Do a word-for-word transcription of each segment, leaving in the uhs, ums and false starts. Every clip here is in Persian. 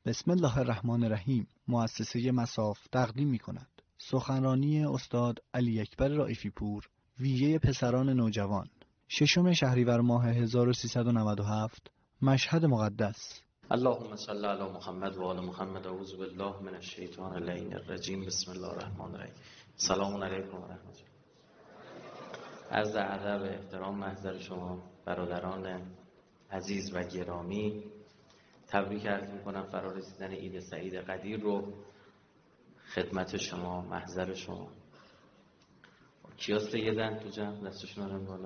بسم الله الرحمن الرحیم. مؤسسه مصاف تقدیم می کند سخنرانی استاد علی اکبر رائفی پور، ویژه پسران نوجوان، ششم شهریور ماه هزار و سیصد و نود و هفت، مشهد مقدس. اللهم صل علی محمد و آل محمد. اعوذ بالله من الشیطان اللعین الرجیم. بسم الله الرحمن الرحیم. سلام علیکم و رحمت الله. عرض ادب و احترام محضر شما برادران عزیز و گرامی، تبریک عرض می‌کنم فرارسیدن عید سعید قدیر رو خدمت شما محضر شما. کیا سیدن تو جمع؟ دستشون رو بالا.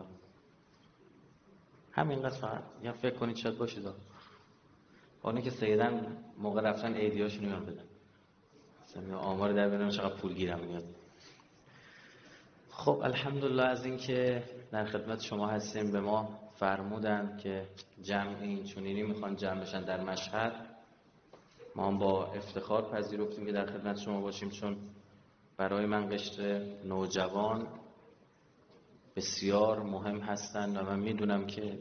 همینقدر فقط یا فکر کنید شاید باشید. اونی که سیدن موقع رفتن عیدیاشون رو میان بدن. مثلا آمار در بیارن چقدر پول گیرم میاد. خب الحمدلله از این که در خدمت شما هستیم. به ما فرمودن که جمع این چنینی میخوان جمع بشن در مشهد. ما هم با افتخار پذیرفتیم که در خدمت شما باشیم، چون برای من قشر نوجوان بسیار مهم هستند و من میدونم که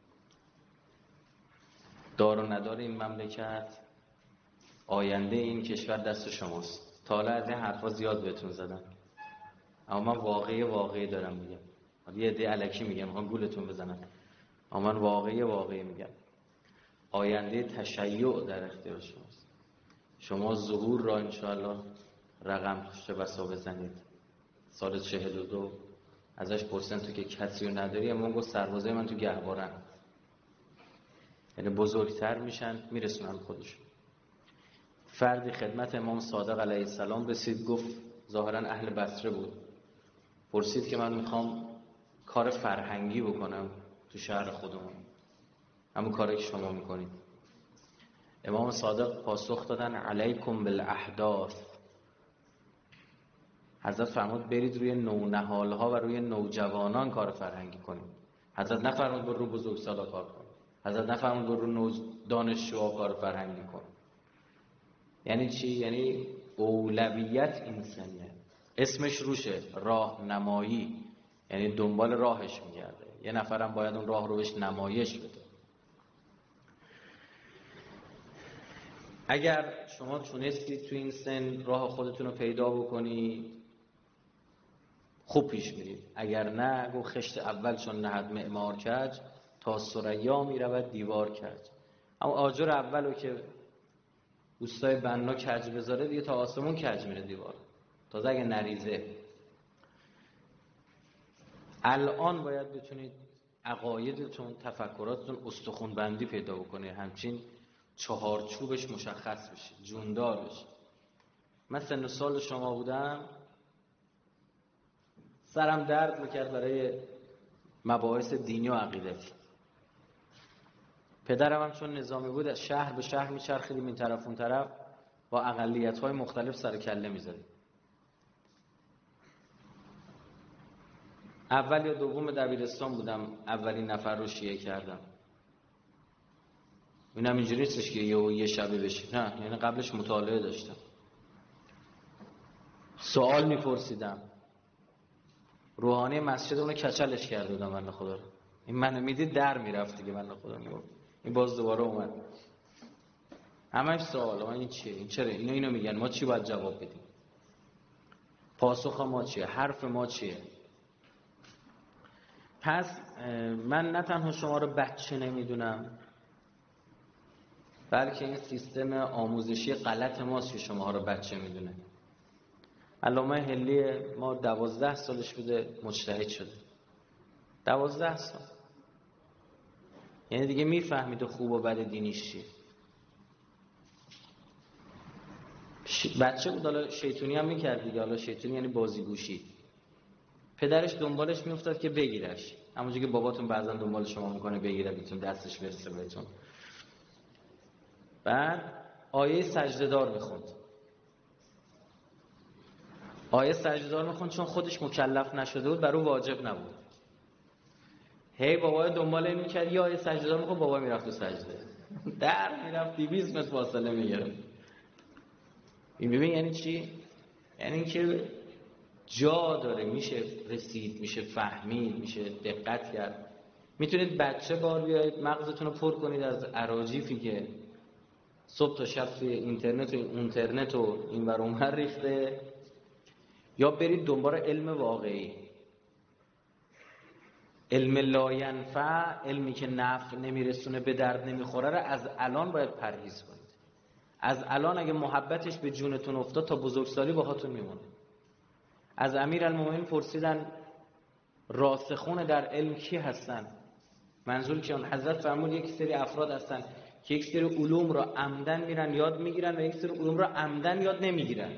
دار و ندار این مملکت، آینده این کشور دست شماست. تا حالا از این حرفا زیاد بهتون زدم، اما من واقعی واقعی دارم میگم. یه عده الکی میگم میخوام گولتون بزنم، اما من واقعی واقعی میگم. آینده تشیع در اختیار شماست. شما ظهور را انشاءالله رقم چه بسا بزنید. سال چهل و دو ازش پرسن تو که کسی رو نداری، اما گفت سربازه من تو گهوارن، یعنی بزرگتر میشن میرسونن خودشون. فردی خدمت امام صادق علیه السلام رسید، گفت ظاهرا اهل بصره بود، پرسید که من میخوام کار فرهنگی بکنم تو شهر خودمون، همون کاری که شما میکنید. امام صادق پاسخ دادن علیکم بالاحداث. حضرت فرمود برید روی نونهالها و روی نوجوانان کار فرهنگی کنید. حضرت نفرمود برو رو بزرگسالا کار کن. حضرت نفرمود برو رو دانشجوها کار فرهنگی کن. یعنی چی؟ یعنی اولویت این سنه. اسمش روشه، راهنمایی، یعنی دنبال راهش میگرده. یه نفرم باید اون راه رو بهش نمایش بده. اگر شما تونستید تو این سن راه خودتون رو پیدا بکنید خوب پیش میرید، اگر نه گو خشت اول چون نهد معمار کج، تا ثریا میرود دیوار کج. اما آجر اول رو که اوستای بنا کج بذاره دیگه تا آسمون کج میره دیوار، تازه اگه نریزه. الان باید بتونید عقایدتون، تفکراتتون استخوان بندی پیدا بکنه، همچین چهارچوبش مشخص بشه، جوندار بشه. من سن و سال شما بودم سرم درد میکرد برای مباحث دینی و عقیدتی. پدرم هم چون نظامی بود از شهر به شهر میچرخیدیم، این طرف اون طرف، با اقلیت‌های مختلف سر کله می‌زدیم. اول یا دوم دبیرستان بودم اولین نفر رو شیعه کردم. اینم اینجوری نیستش که یه یه شبه بشی، نه، یعنی قبلش مطالعه داشتم، سوال میپرسیدم. روحانی مسجد اونو کچلش کرده بودم بنده خدا رو. این منو میدید در میرفت دیگه بنده خدا میگفت این باز دوباره اومد. همش سوال، این چیه؟ این چرا؟ اینو اینو میگن، ما چی باید جواب بدیم؟ پاسخ ما چیه؟ حرف ما چیه؟ پس من نه تنها شما رو بچه نمیدونم، بلکه این سیستم آموزشی غلط ماست که شما رو بچه میدونه. علامه حلی ما دوازده سالش بوده مجتهد شده، دوازده سال، یعنی دیگه میفهمید خوب و بد دینیش چیه. بچه بود، حالا شیطونی هم میکرد دیگه. حالا شیطونی یعنی بازیگوشی. پدرش دنبالش میافتاد که بگیرش، همونجوری که باباتون بعضا دنبال شما میکنه بگیره بهتون، دستش برسه بهتون. بعد آیه سجده دار میخوند. آیه سجده دار میخوند چون خودش مکلف نشده بود، برای واجب نبود. هی بابای دنبال این میکرد، یا آیه سجده دار میخوند، بابا میرفت تو سجده، در میرفت دویست متر فاصله میگرفت. این ببین یعنی چی؟ یعنی اینکه جا داره، میشه رسید، میشه فهمید، میشه دقت کرد. میتونید بچه بار بیایید مغزتون رو پر کنید از اراجیفی که صبح تا شب توی اینترنت و اینترنت و این ور اون ور ریخته، یا برید دنبال علم واقعی. علم لاینفع، علمی که نفع نمیرسونه، به درد نمیخوره رو از الان باید پرهیز کنید. از الان اگه محبتش به جونتون افتاد تا بزرگسالی باهاتون میمونه. از امیرالمومنین پرسیدن راسخون در علم کی هستن؟ منظور که اون حضرت فرمود یک سری افراد هستن که یک سری علوم را عمدن میرن یاد میگیرن و یک سری علوم را عمدن یاد نمیگیرن.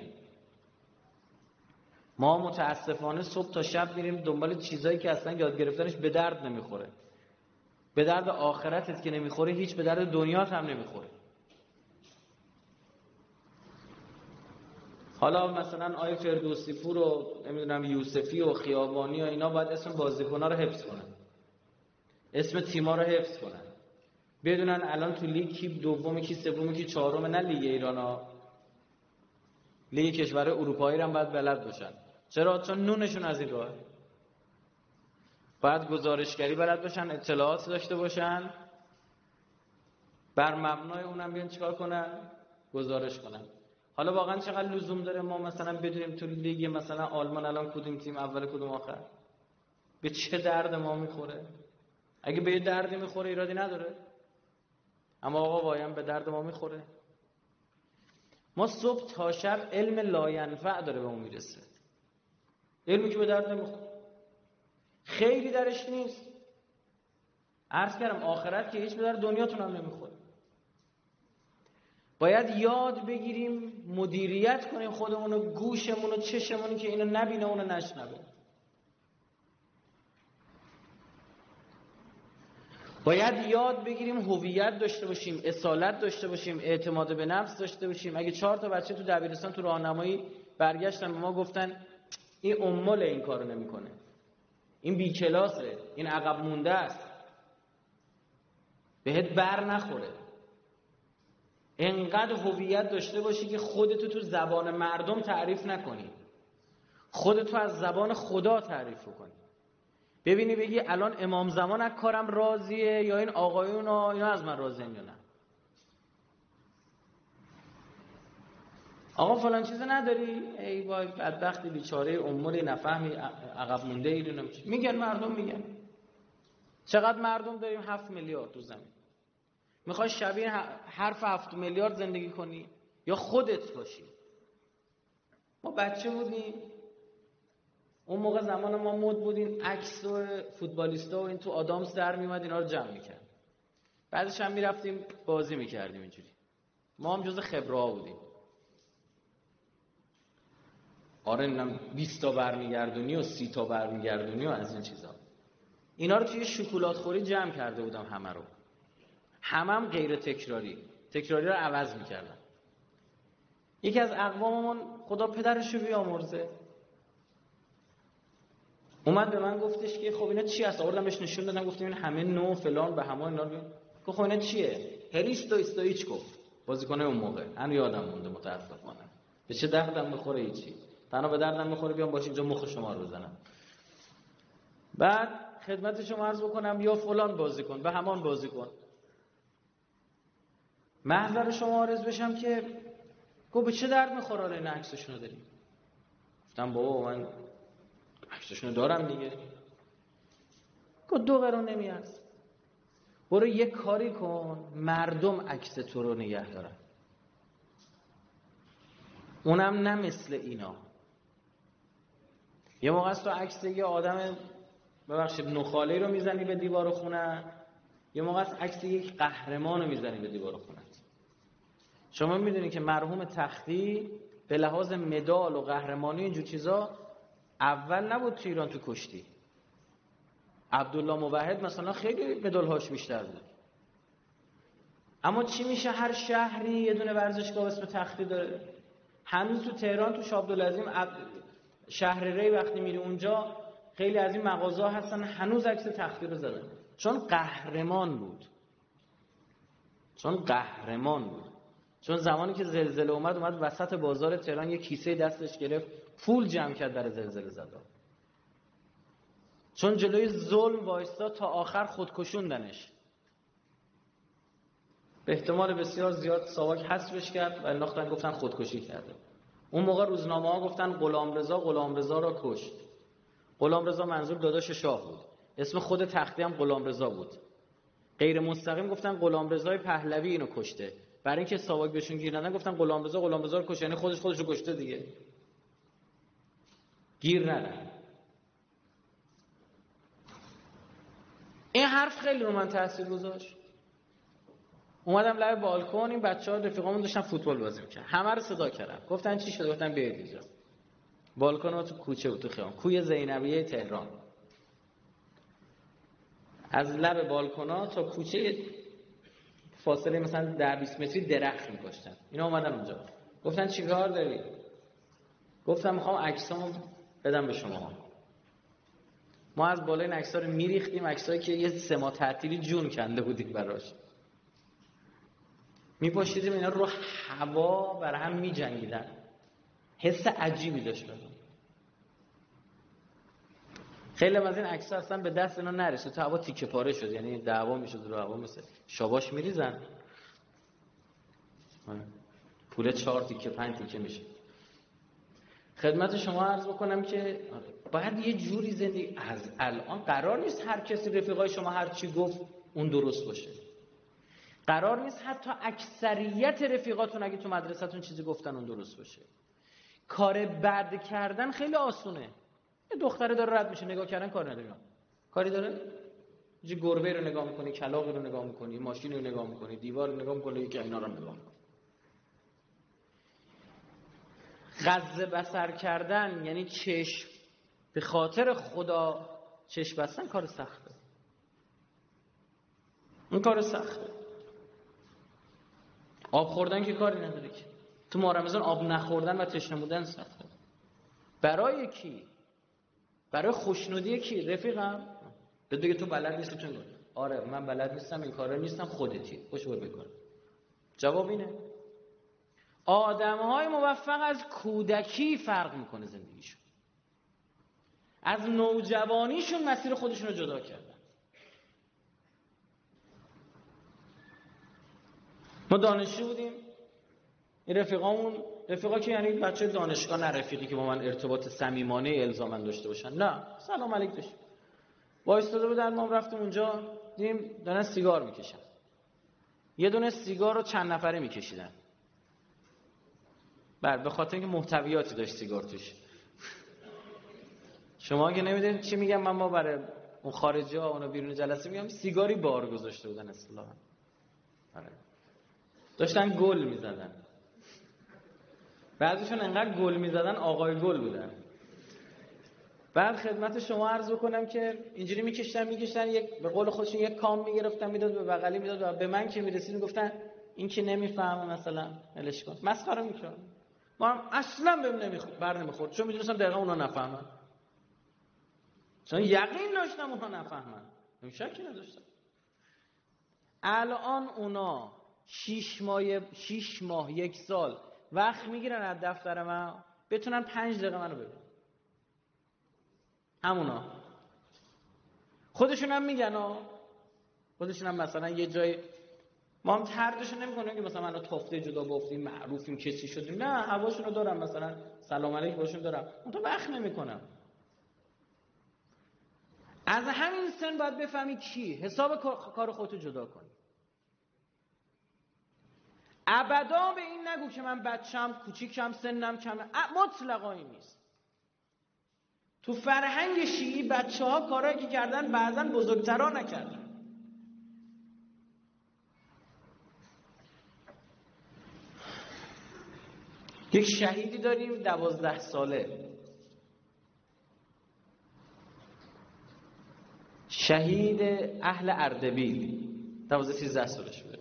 ما متاسفانه صبح تا شب میریم دنبال چیزایی که اصلا یاد گرفتنش به درد نمیخوره. به درد آخرتت که نمیخوره، هیچ به درد دنیات هم نمیخوره. حالا مثلا آیه فردوسی پور و نمیدونم یوسفی و خیابانی و اینا باید اسم بازیکن‌ها رو حفظ کنن، اسم تیم‌ها رو حفظ کنن، بدونن الان تو لیگ کی دومه کی سومه کی چهارمه، نه لیگ ایران‌ها، لیگ کشور اروپایی رو هم باید بلد باشن. چرا؟ چون نونشون از این راه. باید گزارشگری بلد باشن، اطلاعات داشته باشن، بر مبنای اونم بیان چیکار کنن؟ گزارش کنن. حالا واقعا چقدر لزوم داره ما مثلا بدونیم تو لیگ مثلا آلمان الان کدوم تیم اول کدوم آخر؟ به چه درد ما میخوره؟ اگه به یه دردی میخوره ایرادی نداره، اما آقا وایم به درد ما میخوره. ما صبح تا شب علم لاینفع داره به اون میرسه، علمی که به درد نمیخوره، خیلی درش نیست. عرض کردم آخرت که هیچ به درد دنیاتون هم نمیخوره. باید یاد بگیریم مدیریت کنیم خودمونو، گوشمونو، چشمونو که اینو نبینه اونو نشنوه. باید یاد بگیریم هویت داشته باشیم، اصالت داشته باشیم، اعتماد به نفس داشته باشیم. اگه چهار تا بچه تو دبیرستان تو راهنمایی برگشتن به ما گفتن این امول این کارو نمیکنه، این بی کلاسه، این عقب مونده است، بهت بر نخوره. انقدر هویت داشته باشی که خودتو تو زبان مردم تعریف نکنی، خودتو از زبان خدا تعریف کنی. ببینی بگی الان امام زمان از کارم راضیه یا این آقایون ها اینا از من راضیه یا نه. آقا فلان چیزو نداری؟ ای وای بدبختی بیچاره اموری نفهمی عقب مونده ای. میگن مردم میگن. چقدر مردم داریم؟ هفت میلیارد تو زمین. میخوای شبیه حرف هفت میلیارد زندگی کنی یا خودت باشی؟ ما بچه بودیم اون موقع، زمان ما مد بودیم عکس و فوتبالیستا و این تو آدامس در میومد، اینا رو جمع میکرد، بعدش هم میرفتیم بازی میکردیم اینجوری. ما هم جز خبره ها بودیم. آره نم بیست تا برمیگردونی و سی تا برمیگردونی و از این چیزا. اینا رو توی شکلات خوری جمع کرده بودم همه رو، همه هم غیر تکراری، تکراری رو عوض میکردم. یکی از اقواممون خدا پدرشو بیامرزه اومد به من گفتش که خب اینا چی هست؟ آوردم بهش نشون دادم، گفتم این همه نو فلان به همه اینا رو. گفت خب اینا چیه؟ هریستو استویچ گفت، بازیکنه اون موقع، هنوز یادم مونده متاسفانه. به چه دردم میخوره هیچی، تنها به دردم میخوره بیام باش اینجا مخ شما رو بزنم. بعد خدمت شما عرض بکنم یا فلان بازیکن به همان بازیکن، محضر شما عرض بشم که گفت به چه درد میخوره این عکسشونو داریم؟ گفتم بابا من عکسشونو دارم دیگه. گفت دو قرون نمیارز، برو یک کاری کن مردم عکس تو رو نگه دارن، اونم نه مثل اینا. یه موقع است تو عکس یه آدم ببخشید نخاله‌ای رو میزنی به دیوار خونه، یه موقع است عکس یک قهرمان رو میزنی به دیوار خونه. شما میدونی که مرحوم تختی به لحاظ مدال و قهرمانی اینجور چیزا اول نبود تو ایران تو کشتی. عبدالله موحد مثلا خیلی مدال‌هاش بیشتر بود. اما چی میشه هر شهری یه دونه ورزشگاه اسم تختی داره؟ هنوز تو تهران تو شاه عبدالعظیم شهر ری وقتی میری اونجا خیلی از این مغازه‌ها هستن هنوز عکس تختی رو زدن، چون قهرمان بود. چون قهرمان بود. چون زمانی که زلزله اومد اومد وسط بازار تهران یه کیسه دستش گرفت پول جمع کرد برای زلزله زدن. چون جلوی ظلم وایستا تا آخر خودکشوندنش. به احتمال بسیار زیاد ساواک حذفش کرد و انداختن گفتن خودکشی کرده. اون موقع روزنامه ها گفتن غلامرضا غلامرضا را کشت. غلامرضا منظور داداش شاه بود. اسم خود تختی هم غلامرضا بود. غیر مستقیم گفتن غلامرضای پهلوی اینو کشته. برای اینکه ساواک بهشون گیر ندن گفتن غلامرضا غلامرضا رو کشت، یعنی خودش خودش رو کشته دیگه. گیر ندن. این حرف خیلی رو من تاثیر گذاشت. اومدم لب بالکن، این بچه‌ها رفیقامون داشتن فوتبال بازی می‌کردن. همه رو صدا کردم. گفتن چی شده؟ گفتن بیاید اینجا. بالکن ما تو کوچه بود، تو خیابون، کوی زینبیه تهران. از لب بالکنا تا کوچه فاصله مثلا ده بیست متری درخت می‌کاشتن. اینا اومدن اونجا. گفتن چیکار داری؟ گفتم می‌خوام عکسامو بدم به شما. ما از بالای این عکس‌ها رو می‌ریختیم، عکسایی که یه سه ماه تعطیلی جون کنده بودیم براش. می‌پاشیدیم اینا رو هوا بر هم می‌جنگیدن. حس عجیبی داشت بهم. خیلی از این عکس‌ها اصلا به دست اینا نرسید، تو هوا تیکه پاره شد، یعنی دعوا می‌شد رو هوا، مثل شاباش می‌ریزن. پول چهار تیکه پنج تیکه میشه. خدمت شما عرض بکنم که باید یه جوری زندگی، از الان قرار نیست هر کسی رفیقای شما هر چی گفت اون درست باشه. قرار نیست حتی اکثریت رفیقاتون اگه تو مدرسه‌تون چیزی گفتن اون درست باشه. کار بد کردن خیلی آسونه. یه دختره داره رد میشه، نگاه کردن کار نداره. کاری داره؟ یه گربه رو نگاه می‌کنی، کلاغی رو نگاه می‌کنی، ماشین رو نگاه می‌کنی، دیوار رو نگاه می‌کنی، یکی اینا رو نگاه می‌کنی. غض بصر کردن یعنی چشم به خاطر خدا چشم بستن کار سخته. اون کار سخته. آب خوردن که کاری نداره که. تو ماه رمضان آب نخوردن و تشنه بودن سخته. برای کی؟ برای خوشنودی کی؟ رفیقم؟ به دیگه تو بلد نیستی تو. آره من بلد نیستم، این کارا نیستم، خودتی. خوش بر بکن. جواب اینه. آدم‌های موفق از کودکی فرق میکنه زندگیشون. از نوجوانیشون مسیر خودشون رو جدا کردن. ما دانشجو بودیم، این رفیقامون، رفیقا که یعنی بچه دانشگاه، نه رفیقی که با من ارتباط صمیمانه الزاما داشته باشن، نه، سلام علیک داشت. وایساده بودن، ما رفتیم اونجا، دیدیم دارن سیگار میکشن. یه دونه سیگار رو چند نفره میکشیدن. بله، به خاطر اینکه محتویاتی داشت سیگار توش. شما اگه نمیدونید چی میگم، من ما برای اون خارجی ها اونو بیرون جلسه میگم سیگاری بار گذاشته بودن اصطلاحا. آره. داشتن گل میزدن. بعضیشون انقدر گل میزدن آقای گل بودن. بعد خدمت شما عرض کنم که اینجوری میکشتن میکشتن یک به قول خودشون یک کام میگرفتن میداد به بغلی میداد و به من که میرسید میگفتن این که نمیفهمه مثلا ولش کن. مسخره میکردن. ما هم اصلا بهم نمیخورد، بر نمیخورد، چون میدونستم دقیقاً اونا نفهمن. چون یقین داشتم اونا نفهمن. شکی نداشتم. الان اونا شش ماه شش ماه یک سال وقت میگیرن از دفتر من بتونن پنج دقیقه منو ببینن. همونا خودشون هم میگن ها، خودشون هم مثلا یه جای ما هم طردشون نمیکنن که مثلا منو تافته جدا بافتیم معروفیم کسی شدیم، نه، هواشونو دارم، مثلا سلام علیک باشون دارم، اون تو وقت نمیکنم. از همین سن باید بفهمی کی حساب کار خودتو جدا کنی. ابدا به این نگو که من بچم کوچیکم سنم کمه، مطلقا این نیست. تو فرهنگ شیعی بچه ها کارایی که کردن بعضن بزرگترا نکردن. یک شهیدی داریم دوازده ساله، شهید اهل اردبیل، دوازده سیزده سالش بوده.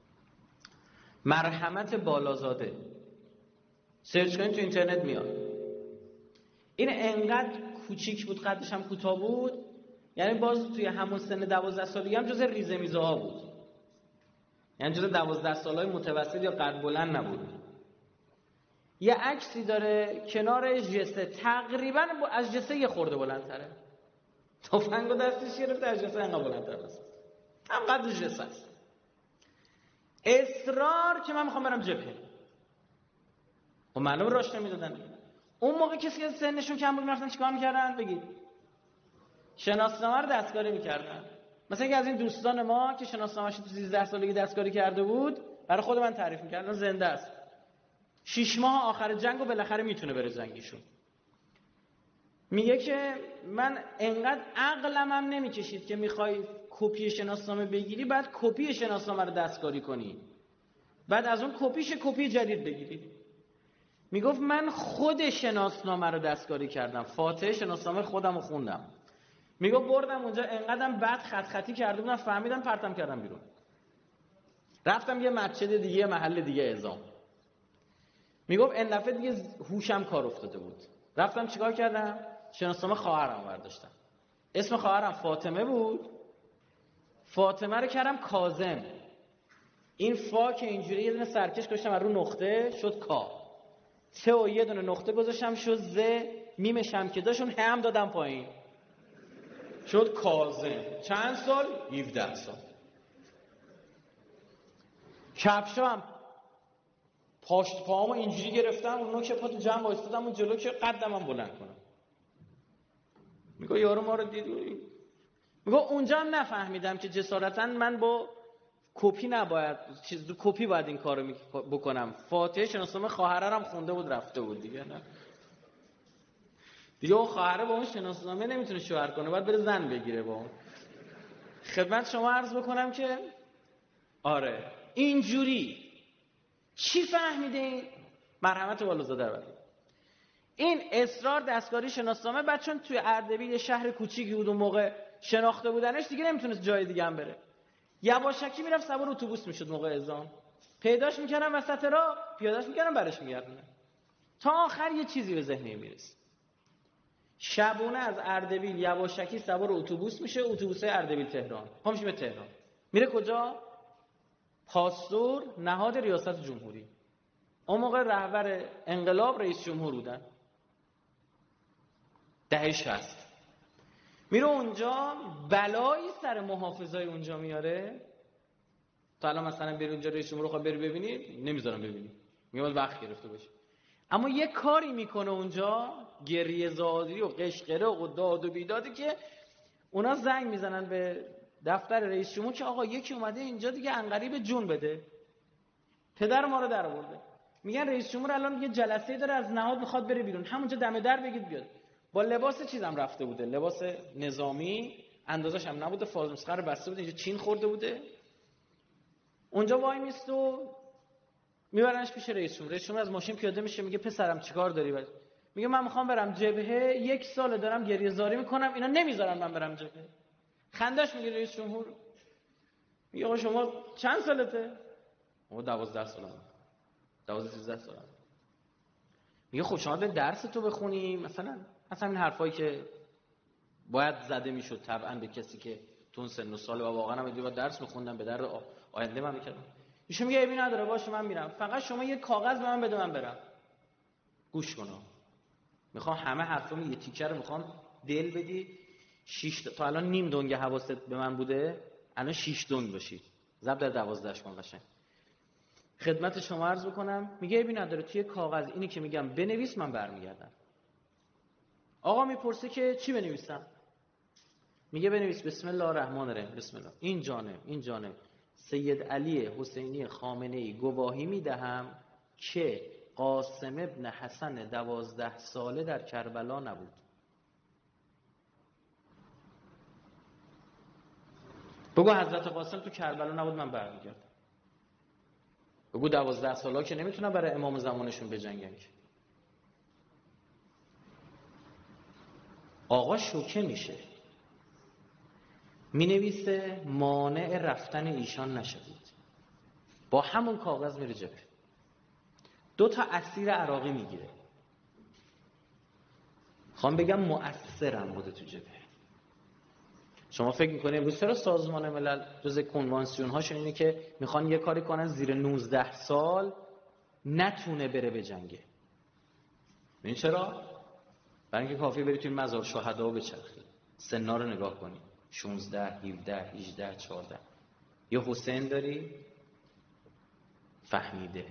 مرحمت بالازاده، سرچ کنید تو اینترنت میاد. این انقدر کوچیک بود، قدش هم کوتاه بود، یعنی باز توی همون سن دوازده سالگی هم جز ریزه میزه ها بود، یعنی جز دوازده سالای متوسط یا قد بلند نبود. یه عکسی داره کنار جسه، تقریبا از جسه یه خورده بلندتره، تفنگو دستش گرفته از جسه انقدر بلندتر است، هم قد جسه است. اصرار که من میخوام برم جبهه. خب معلومه راش نمیدادن. اون موقع کسی که سنشون کم بود میرفتن چیکار میکردن؟ بگید. شناسنامه رو دستکاری میکردن. مثلا یکی از این دوستان ما که شناسنامه‌اش تو سیزده سالگی دستکاری کرده بود، برای خود من تعریف می‌کرد، زنده است. شش ماه آخر جنگو بالاخره میتونه بره جنگیشون. میگه که من انقدر عقلم هم نمیکشید که میخوای کپی شناسنامه بگیری، بعد کپی شناسنامه رو دستکاری کنی، بعد از اون کپیش کپی جدید بگیری. میگفت من خود شناسنامه رو دستکاری کردم، فاتحه شناسنامه خودم رو خوندم. میگفت بردم اونجا انقدرم بد خط خطی کرده بودم فهمیدم پرتم کردم بیرون. رفتم یه مسجد دیگه، محل دیگه اعزام. میگفت این دفعه دیگه هوشم کار افتاده بود. رفتم چیکار کردم؟ شناسنامه خواهرم برداشتم. اسم خواهرم فاطمه بود. فاطمه رو کردم کاظم. این فا که اینجوری یه دونه سرکش گذاشتم رو نقطه شد کا. ت و یه دونه نقطه گذاشتم شد ز. میمش هم که داشت اون هم دادم پایین شد کاظم. چند سال؟ هفده سال. کفشا هم پاشت پاهامو اینجوری گرفتم، اون نوک پاتو جمع وایستادم اون جلو که قدم هم بلند کنم. میگه یارو ما رو دید. میگه اونجا هم نفهمیدم که جسارتا من با کپی نباید چیز دو کپی باید این کارو بکنم. فاتحه شناسنامه خواهرم خونده بود رفته بود دیگه. نه دیگه اون خواهره با اون شناسنامه نمیتونه شوهر کنه، باید بره زن بگیره با اون. خدمت شما عرض بکنم که آره اینجوری چی فهمیده این؟ مرحمت والدزاده رو. این اصرار دستکاری شناسنامه، بعد چون توی اردبیل یه شهر کوچیکی بود اون موقع شناخته بودنش، دیگه نمیتونست جای دیگه هم بره. یواشکی میرفت سوار اتوبوس میشد موقع اذان، پیداش میکردن وسط راه، پیادهش میکردن برش میگردن، تا آخر یه چیزی به ذهنی میرسه. شبونه از اردبیل یواشکی سوار اتوبوس میشه، اتوبوس اردبیل تهران، پا میشه به تهران. میره کجا؟ پاستور نهاد ریاست جمهوری. اون موقع رهبر انقلاب رئیس جمهور بودن، دهه شصت. میره اونجا بلایی سر محافظای اونجا میاره. تا الان مثلا بری اونجا رئیس جمهور رو خواهی بری ببینی، نمیذارم ببینی، میگم وقت گرفته باشه. اما یه کاری میکنه اونجا، گریه زاری و قشقره و داد و بیدادی، که اونا زنگ میزنن به دفتر رئیس جمهور که آقا یکی اومده اینجا دیگه عنقریب جون بده. پدر ما رو در آورده. میگن رئیس جمهور الان یه جلسه داره از نهاد میخواد بره بیرون، همونجا دم در بگید بیاد. با لباس چیزم رفته بوده، لباس نظامی، اندازش هم نبوده، فاز مسخره رو بسته بوده، اینجا چین خورده بوده. اونجا وای میست و میبرنش پیش رئیس جمهور. رئیس جمهور از ماشین پیاده میشه، میگه پسرم چیکار داری؟ بعد میگه من میخوام برم جبهه، یک سال دارم گریه زاری میکنم، اینا نمیذارن من برم جبهه. خندش میگه رئیس جمهور. میگه آقا شما چند سالته؟ ما دوازده سالم. دوازده سیزده سالم. میگه خب شما به درس تو بخونی مثلا، مثلا این حرفایی که باید زده میشد طبعا به کسی که تو سن و سال و واقعا هم باید درس میخوندم، به درد آینده من میکردم. ایشون میگه ابی نداره، باشه من میرم، فقط شما یه کاغذ به من بده من برم. گوش کن، میخوام همه حرفامو یه تیکه رو میخوام دل بدی. شش تا الان نیم دنگ حواست به من بوده، الان شش دنگ باشید. ضرب در دوازده کن قشنگ. خدمت شما عرض بکنم، میگه ابی نداره توی کاغذ اینی که میگم بنویس، من برمیگردم. آقا میپرسه که چی بنویسم؟ میگه بنویس بسم الله الرحمن الرحیم. بسم الله. این جانب این جانب سید علی حسینی خامنه‌ای گواهی میدهم که قاسم ابن حسن دوازده ساله در کربلا نبود. بگو حضرت قاسم تو کربلا نبود، من برمیگردم. بگو دوازده ساله که نمیتونن برای امام زمانشون بجنگن. آقا شوکه میشه، مینویسه مانع رفتن ایشان نشدید، با همون کاغذ میره جبهه. دو تا اسیر عراقی میگیره. خوام بگم مؤثرم بوده تو جبهه. شما فکر میکنید امروز چرا سازمان ملل جزء کنوانسیون هاشون اینه که میخوان یه کاری کنن زیر نوزده سال نتونه بره به جنگه؟ ببین چرا؟ برای اینکه کافیه برید توی مزار شهدا بچرخید، سنا رو نگاه کنید، شانزده، هفده، هجده، چهارده. یه حسین داری، فهمیده.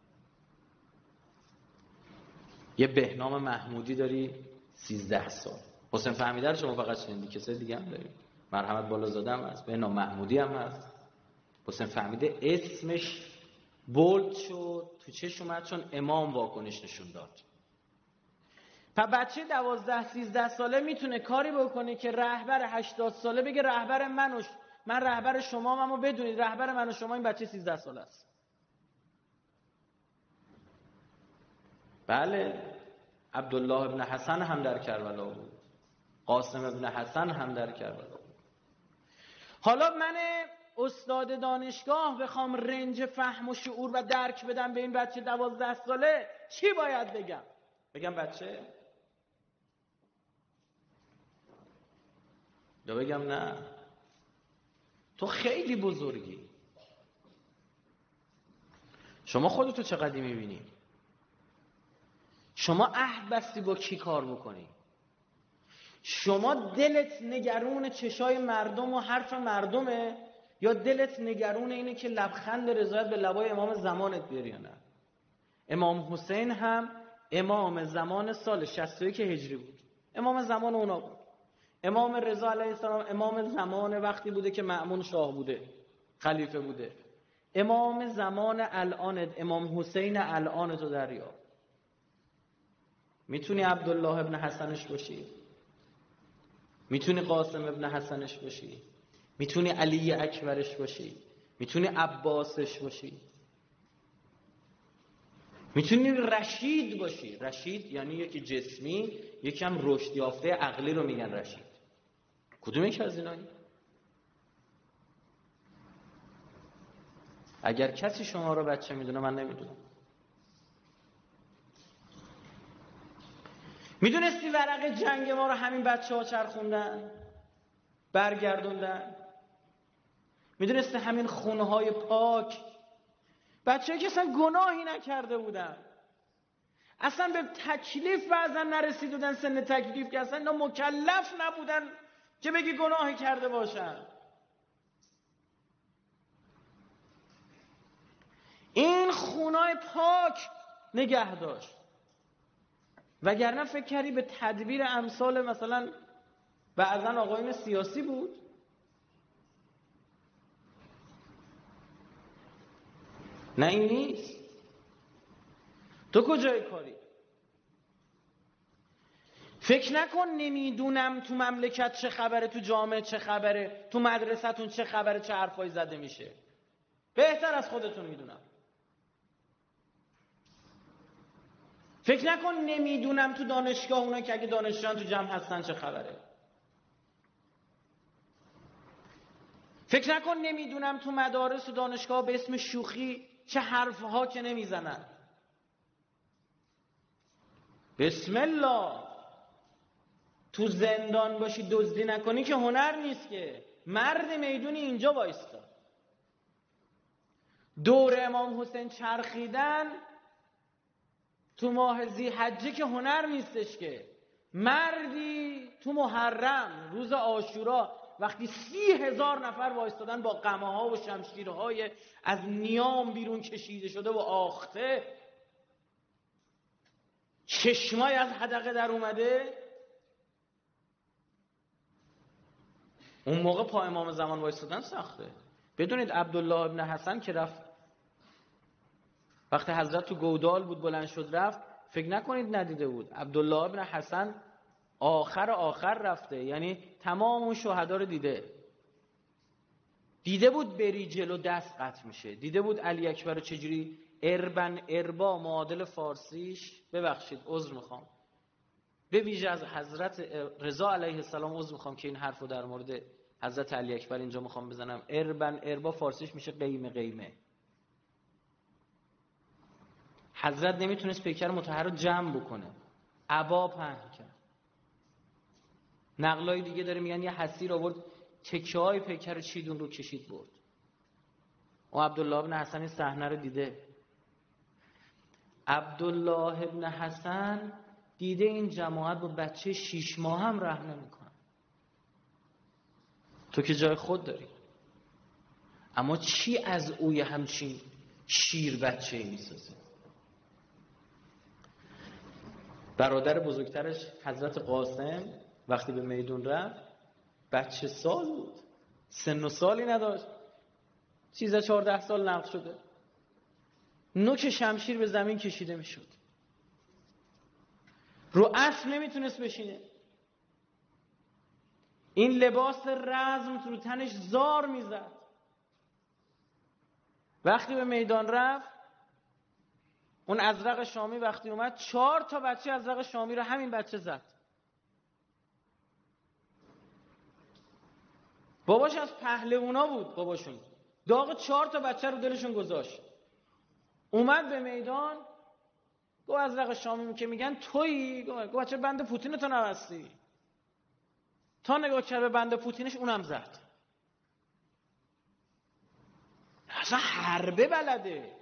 یه بهنام محمودی داری سیزده سال. حسین فهمیده رو شما فقط شنیدی، کسی دیگه هم داری. مرحمت بالازاده هم هست، بهنام محمودی هم هست. حسین فهمیده اسمش بولد شد، تو چش اومد چون امام واکنش نشون داد. پس بچه دوازده سیزده ساله میتونه کاری بکنه که رهبر هشتاد ساله بگه رهبر من و من رهبر شما، اما بدونید رهبر من و شما این بچه سیزده ساله است. بله، عبدالله ابن حسن هم در کربلا بود، قاسم ابن حسن هم در کربلا بود. حالا من استاد دانشگاه بخوام رنج فهم و شعور و درک بدم به این بچه دوازده ساله، چی باید بگم؟ بگم بچه؟ یا بگم نه تو خیلی بزرگی، شما خودتو چقدر میبینی؟ شما عهد بستی با کی کار بکنی؟ شما دلت نگرون چشای مردم و حرف مردمه یا دلت نگرون اینه که لبخند رضایت به لبای امام زمانت بیاری یا نه؟ امام حسین هم امام زمان سال شصت و یک هجری بود، امام زمان اونا بود. امام رضا علیه السلام امام زمان وقتی بوده که مأمون شاه بوده، خلیفه بوده. امام زمان الانت امام حسین الانت رو دریاب. میتونی عبدالله ابن حسنش باشی؟ میتونی قاسم ابن حسنش باشی؟ میتونی علی اکبرش باشی؟ میتونی عباسش باشی؟ میتونی رشید باشی؟ رشید یعنی یکی جسمی، یکم رشد یافته عقلی رو میگن رشید. کدوم یک از اینایی؟ اگر کسی شما رو بچه میدونه، من نمیدونم. میدونستی ورق جنگ ما رو همین بچه ها چرخوندن برگردوندن؟ میدونستی همین خونه های پاک بچه ها که اصلا گناهی نکرده بودن، اصلا به تکلیف بعضا نرسید بودن، سن تکلیف که اصلا اینا مکلف نبودن که بگی گناهی کرده باشن، این خونه‌های پاک نگه داشت. وگرنه فکر کردی به تدبیر امثال مثلا بعضا آقایون سیاسی بود؟ نه این نیست. تو کجای کاری؟ فکر نکن نمیدونم تو مملکت چه خبره، تو جامعه چه خبره، تو مدرسه‌تون چه خبره، چه حرفایی زده میشه. بهتر از خودتون میدونم. فکر نکن نمیدونم تو دانشگاه اونا که اگه دانشجویان تو جمع هستن چه خبره. فکر نکن نمیدونم تو مدارس و دانشگاه به اسم شوخی چه حرفها که نمیزنن. بسم الله. تو زندان باشی دزدی نکنی که هنر نیست که. مرد میدونی اینجا وایستا. دور امام حسین چرخیدن تو ماه ذی‌حجه که هنر نیستش که. مردی تو محرم روز عاشورا وقتی سی هزار نفر وایستادن با قمه ها و شمشیرهای از نیام بیرون کشیده شده و آخته، چشمای از حدقه در اومده، اون موقع پا امام زمان وایستادن سخته. بدونید عبدالله ابن حسن که رفت وقتی حضرت تو گودال بود بلند شد رفت، فکر نکنید ندیده بود. عبدالله ابن حسن آخر آخر رفته، یعنی تمام اون شهدا رو دیده. دیده بود بری جلو دست قطع میشه، دیده بود علی اکبر چجوری اربن اربا معادل فارسیش، ببخشید عذر میخوام، به ویژه از حضرت رضا علیه السلام عذر میخوام که این حرفو در مورد حضرت علی اکبر اینجا میخوام بزنم. اربن اربا فارسیش میشه قیمه قیمه. حضرت نمیتونست پیکر مطهر رو جمع بکنه، عبا پهن کرد. نقلای دیگه داره میگن یه حسیر آورد تکه های پیکر چیدون رو کشید برد. و عبدالله ابن حسن این صحنه رو دیده. عبدالله ابن حسن دیده این جماعت با بچه شیش ماه هم رحم نمی‌کنن. تو که جای خود داری، اما چی از اوی همچین شیر بچه ای میسازه. برادر بزرگترش حضرت قاسم وقتی به میدون رفت بچه سال بود، سن و سالی نداشت، سیزده چهارده سال نقل شده، نوک شمشیر به زمین کشیده میشد، رو اسب نمیتونست بشینه، این لباس رزم رو تنش زار میزد. وقتی به میدان رفت اون ازرق شامی وقتی اومد چهار تا بچه ازرق شامی رو همین بچه زد. باباش از پهلوانا بود، باباشون داغ چهار تا بچه رو دلشون گذاشت. اومد به میدان گو ازرق شامی که میگن تویی، گو بچه بند پوتین تو نبستی. تا نگاه کرد به بند پوتینش اونم زد. اصلا حربه بلده.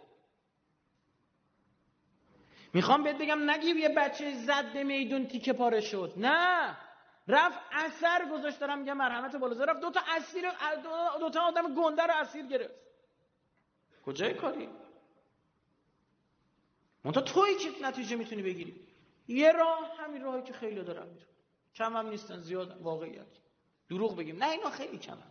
میخوام بهت بگم نگی یه بچه زد میدون تیکه پاره شد، نه، رفت اثر گذاشت. دارم میگم مرحمت بالازار، رفت دو تا اسیر دو تا آدم گنده رو اسیر گرفت. کجای کاری؟ منتها تویی که نتیجه میتونی بگیری. یه راه، همین راهی که خیلی دارن میرن، کم هم نیستن، زیاد واقعیت. دروغ بگیم نه، اینا خیلی کمن.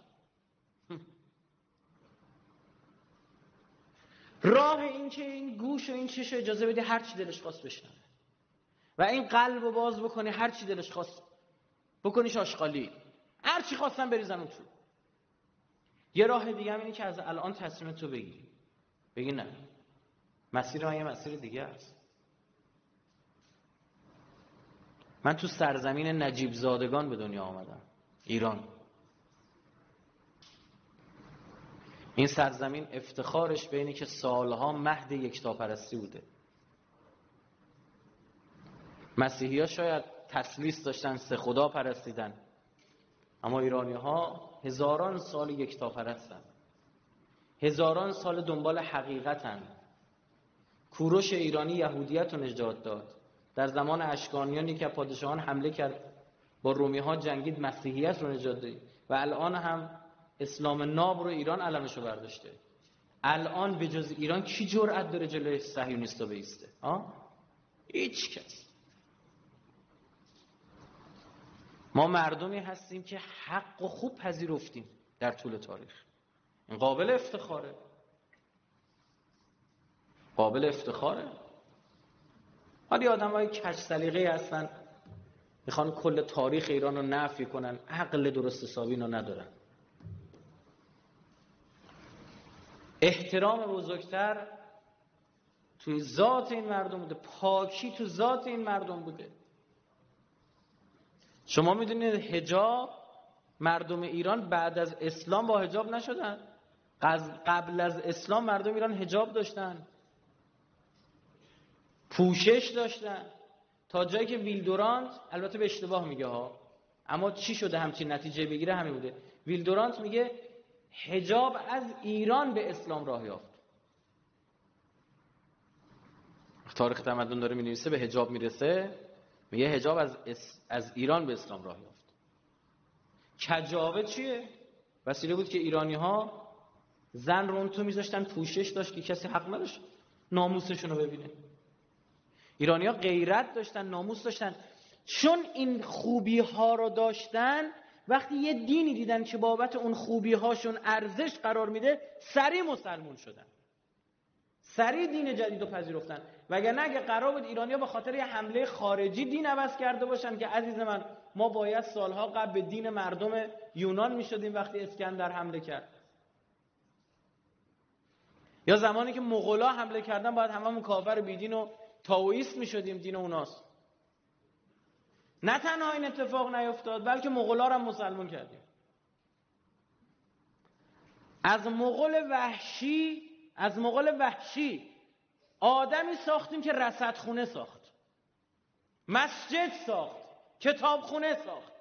راه این که این گوش و این چش اجازه بدی هر چی دلش خواست بشنوه و این قلب رو باز بکنی هر چی دلش خواست بکنیش آشغالی، هر چی خواستن بریزن اون تو. یه راه دیگه هم اینه که از الان تصمیم تو بگیری، بگی نه، مسیر من یه مسیر دیگه است. من تو سرزمین نجیب زادگان به دنیا آمدم، ایران. این سرزمین افتخارش به اینه که سالها مهد یکتاپرستی بوده. مسیحی ها شاید تثلیث داشتن، سه خدا پرستیدن، اما ایرانی ها هزاران سال یکتاپرستن، هزاران سال دنبال حقیقتن. کوروش ایرانی یهودیت رو نجات داد. در زمان اشکانیانی که پادشاهان حمله کرد با رومی ها جنگید، مسیحیت رو نجات داد و الان هم اسلام ناب رو ایران علمش رو برداشته. الان به جز ایران کی جرأت داره جلوی صهیونیستا بایسته؟ ها؟ هیچ کس. ما مردمی هستیم که حق و خوب پذیرفتیم در طول تاریخ. این قابل افتخاره، قابل افتخاره. حالی آدم های کج سلیقه‌ای هستن میخوان کل تاریخ ایران رو نفی کنن، عقل درست حسابی رو ندارن. احترام بزرگتر توی ذات این مردم بوده، پاکی تو ذات این مردم بوده. شما میدونید حجاب، مردم ایران بعد از اسلام با حجاب نشدن. قبل از اسلام مردم ایران حجاب داشتن، پوشش داشتن، تا جایی که ویلدورانت، البته به اشتباه میگه ها، اما چی شده همچین نتیجه بگیره همین بوده. ویلدورانت میگه حجاب از ایران به اسلام راه یافت. تاریخ تمدن داره مینویسه، به حجاب میرسه، میگه حجاب از از ایران به اسلام راه یافت. کجاوه چیه؟ وسیله بود که ایرانی ها زن رو اون تو میذاشتن، پوشش داشت که کسی حق نداشت ناموسشون رو ببینه. ایرانی ها غیرت داشتن، ناموس داشتن. چون این خوبی ها رو داشتن، وقتی یه دینی دیدن که بابت اون خوبی هاشون ارزش قرار میده، سریع مسلمون شدن، سریع دین جدید رو پذیرفتن. وگرنه اگه قرار بود ایرانی ها به خاطر یه حمله خارجی دین عوض کرده باشن، که عزیز من ما باید سالها قبل به دین مردم یونان میشدیم وقتی اسکندر حمله کرد، یا زمانی که مغولا حمله کردن باید هممون کافر بیدین و تائوئیست میشدیم، دین اوناست. نه تنها این اتفاق نیفتاد، بلکه مغولا رو هم مسلمان کردیم. از مغول وحشی از مغول وحشی آدمی ساختیم که رصدخونه ساخت، مسجد ساخت، کتابخونه ساخت.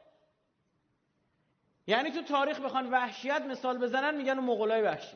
یعنی تو تاریخ بخوان وحشیت مثال بزنن میگن اون مغولای وحشی.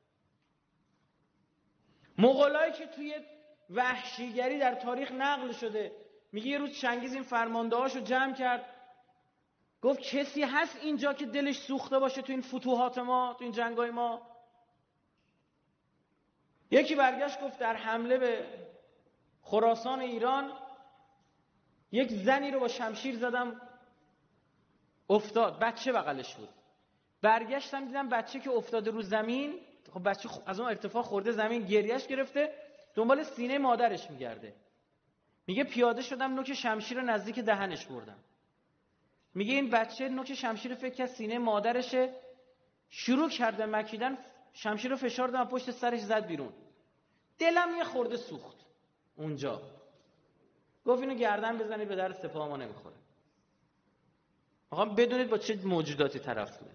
مغولایی که توی وحشیگری در تاریخ نقل شده. میگه یه روز چنگیز این فرماندهاشو جمع کرد، گفت کسی هست اینجا که دلش سوخته باشه تو این فتوحات ما، تو این جنگای ما؟ یکی برگشت گفت در حمله به خراسان ایران یک زنی رو با شمشیر زدم افتاد، بچه بغلش بود. برگشتم دیدم بچه که افتاده رو زمین، خب بچه از اون ارتفاع خورده زمین، گریهش گرفته، دنبال سینه مادرش میگرده. میگه پیاده شدم نوک شمشیر رو نزدیک دهنش بردم. میگه این بچه نوک شمشیر فکر کرد سینه مادرشه، شروع کرده مکیدن، شمشیر رو فشار دادم پشت سرش زد بیرون. دلم یه خورده سوخت اونجا. گفت اینو گردن بزنید به در سپاه ما نمیخوره. میخوام بدونید با چه موجوداتی طرف بوده.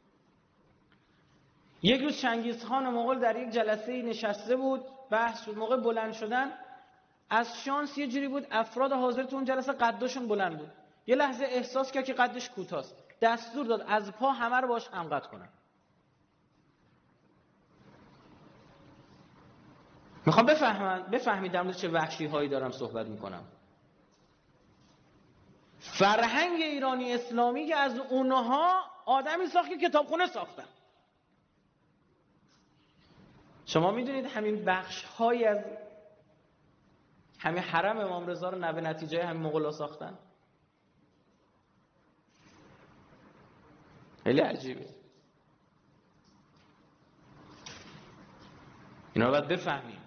یک روز چنگیزخان مغول در یک جلسه نشسته بود، بحث شد. موقع بلند شدن از شانس یه جوری بود افراد حاضر تو اون جلسه قدشون بلند بود. یه لحظه احساس کرد که قدش کوتاست، دستور داد از پا همه رو باش هم قد کنن. میخوام بفهمن بفهمیدم چه وحشی هایی دارم صحبت میکنم. فرهنگ ایرانی اسلامی که از اونها آدمی ساخت که کتابخونه ساختن. شما میدونید همین بخش هایی از همین حرم امام رضا رو نوه نتیجه همین مغولا ساختن؟ خیلی عجیبه. اینا رو باید بفهمیم.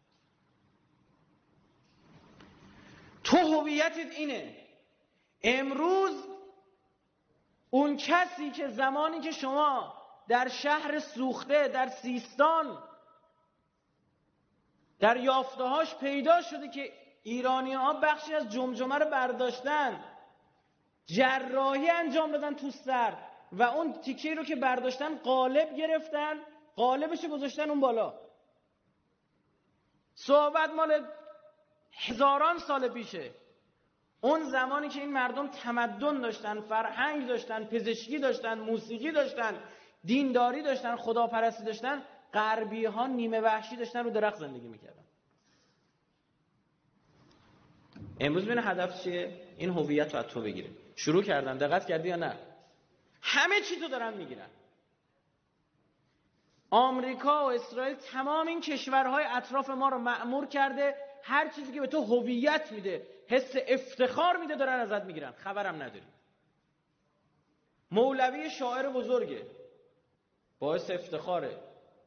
تو هویتت اینه. امروز اون کسی که زمانی که شما در شهر سوخته، در سیستان، در یافته‌هاش پیدا شده که ایرانی‌ها بخشی از جمجمه رو برداشتن، جراحی انجام دادن تو سر و اون تیکه رو که برداشتن قالب گرفتن، قالبش رو گذاشتن اون بالا. صحبت مال هزاران سال پیشه. اون زمانی که این مردم تمدن داشتن، فرهنگ داشتن، پزشکی داشتن، موسیقی داشتن، دینداری داشتن، خداپرستی داشتن، غربی ها نیمه وحشی داشتن رو درخت زندگی میکردن. امروز ببین هدف چیه؟ این هویت رو از تو بگیره. شروع کردن، دقت کردی یا نه؟ همه چی تو دارن میگیرن. آمریکا و اسرائیل تمام این کشورهای اطراف ما رو مأمور کرده، هر چیزی که به تو هویت میده، حس افتخار میده، دارن ازت میگیرن، خبرم نداری. مولوی شاعر بزرگه، باعث افتخاره،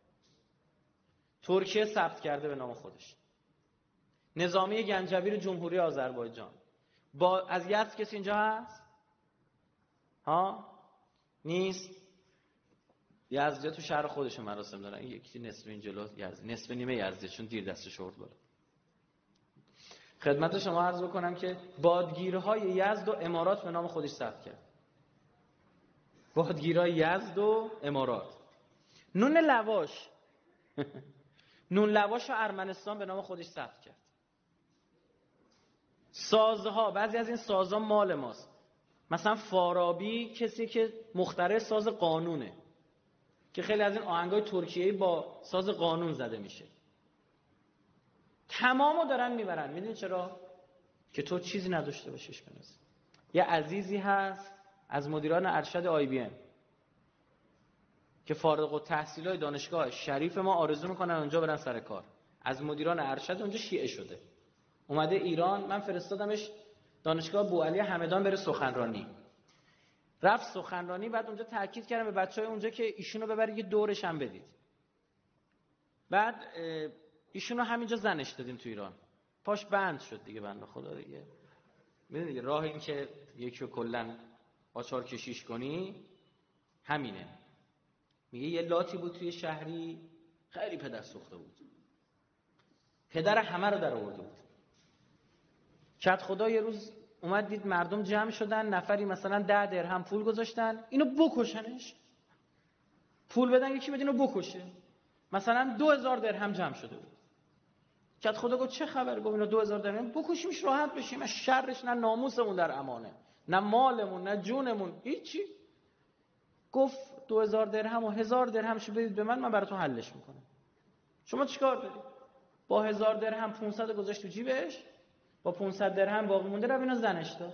ترکیه ثبت کرده به نام خودش. نظامی گنجوی جمهوری آذربایجان. با از یزد کسی اینجا هست؟ ها؟ نیست؟ یزدی تو شهر خودشون مراسم دارن. یکی نصف این جلو یزد، نصف نیمه یزدی، چون دیر دستش آورد بالا. خدمت شما عرض بکنم که بادگیرهای یزد و امارات به نام خودش ثبت کرد. بادگیرهای یزد و امارات. نون لواش نون لواش و ارمنستان به نام خودش ثبت کرد. سازها، بعضی از این سازها مال ماست. مثلا فارابی کسی که مخترع ساز قانونه، که خیلی از این آهنگای ترکیه‌ای با ساز قانون زده میشه. تمامو دارن میبرن. میدونی چرا؟ که تو چیزی نداشته باشیش بنازی. یه عزیزی هست از مدیران ارشد آی بی ام که فارغ التحصیلای دانشگاه شریف ما آرزو میکنن اونجا برن سر کار. از مدیران ارشد اونجا شیعه شده، اومده ایران. من فرستادمش دانشگاه بوعلی همدان بره سخنرانی. رفت سخنرانی، بعد اونجا تاکید کردم به بچهای اونجا که ایشونو ببرید یه دورش هم بدید. بعد ایشونو همینجا زنش دادیم تو ایران. پاش بند شد دیگه، بنده خدا دیگه. میدونی دیگه راه این که یکی رو کلا آچار کشیش کنی همینه. میگه یه لاتی بود توی شهری، خیلی پدر سوخته بود، پدر همه رو در آورده بود. کد خدا یه روز اومد دید مردم جمع شدن، نفری مثلا ده درهم پول گذاشتن اینو بکشنش، پول بدن یکی بده اینو بکشه. مثلا دو هزار درهم جمع شده بود. کد خدا گفت چه خبر؟ گفت اینو دو هزار درهم بکشیمش راحت بشیم، شرش نه ناموسمون در امانه، نه مالمون، نه جونمون، هیچی. گفت دو هزار درهم و هزار درهمشو بدید به من، من براتون حلش میکنم. شما چیکار دارید؟ با هزار درهم پانصد گذاشت تو جیبش، با پانصد درهم باقی مونده رو اینا زنش داد.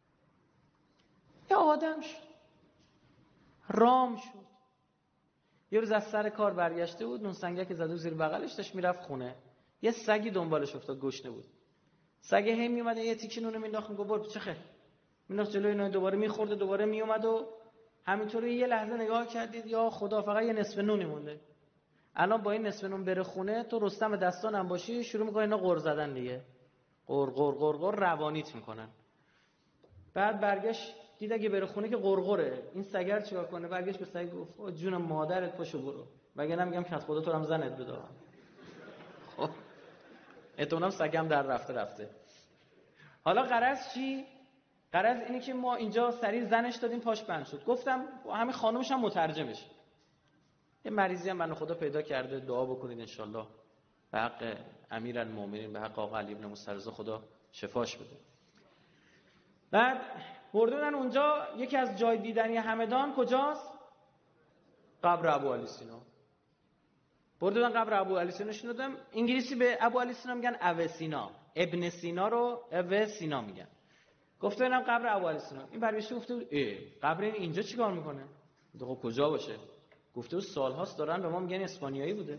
یه آدم شد، رام شد. یه روز از سر کار برگشته بود، نون سنگک زده زیر بغلش، داشت میرفت خونه. یه سگی دنبالش افتاد، گشنه بود. سگ هی میومد یه تیکه نون مینداخت، میگه برو چه خیر. مینداخت جلوی اینا، دوباره میخورد، دوباره میومد و همینطوری. یه لحظه نگاه کردید یا خدا فقط یه نصف نونی مونده. الان با این نصف نون بره خونه، تو رستم دستانم باشی، شروع میکنه اینا غر زدن دیگه. غر غر غر غر روانیت میکنن. بعد برگشت دید اگه بره خونه که غرغره، این سگر چیکار کنه؟ برگشت به سگ گفت جون مادرت پاشو برو، وگرنه میگم که خدا تو هم زنت بده. خب اتونم سگم در رفته رفته. حالا غرض چی؟ غرض اینه که ما اینجا سریع زنش دادیم، پاش بند شد. گفتم همین خانومش هم مترجمش. یه مریضی هم بنده خدا پیدا کرده، دعا بکنید انشالله به حق امیرالمومنین، به حق آقا علی ابن مسترضی خدا شفاش بده. بعد بردن اونجا. یکی از جای دیدنی همدان کجاست؟ قبر ابو علی سینا. بردن قبر ابو علی سینا نشون دادم. انگلیسی به ابو علی سینا میگن او سینا، ابن سینا رو او سینا میگن. گفته اینم قبر ابو علی سینا. این برگشته گفته ای قبر این اینجا چیکار میکنه؟ خب کجا باشه؟ گفته سالهاست دارن به ما میگن اسپانیایی بوده.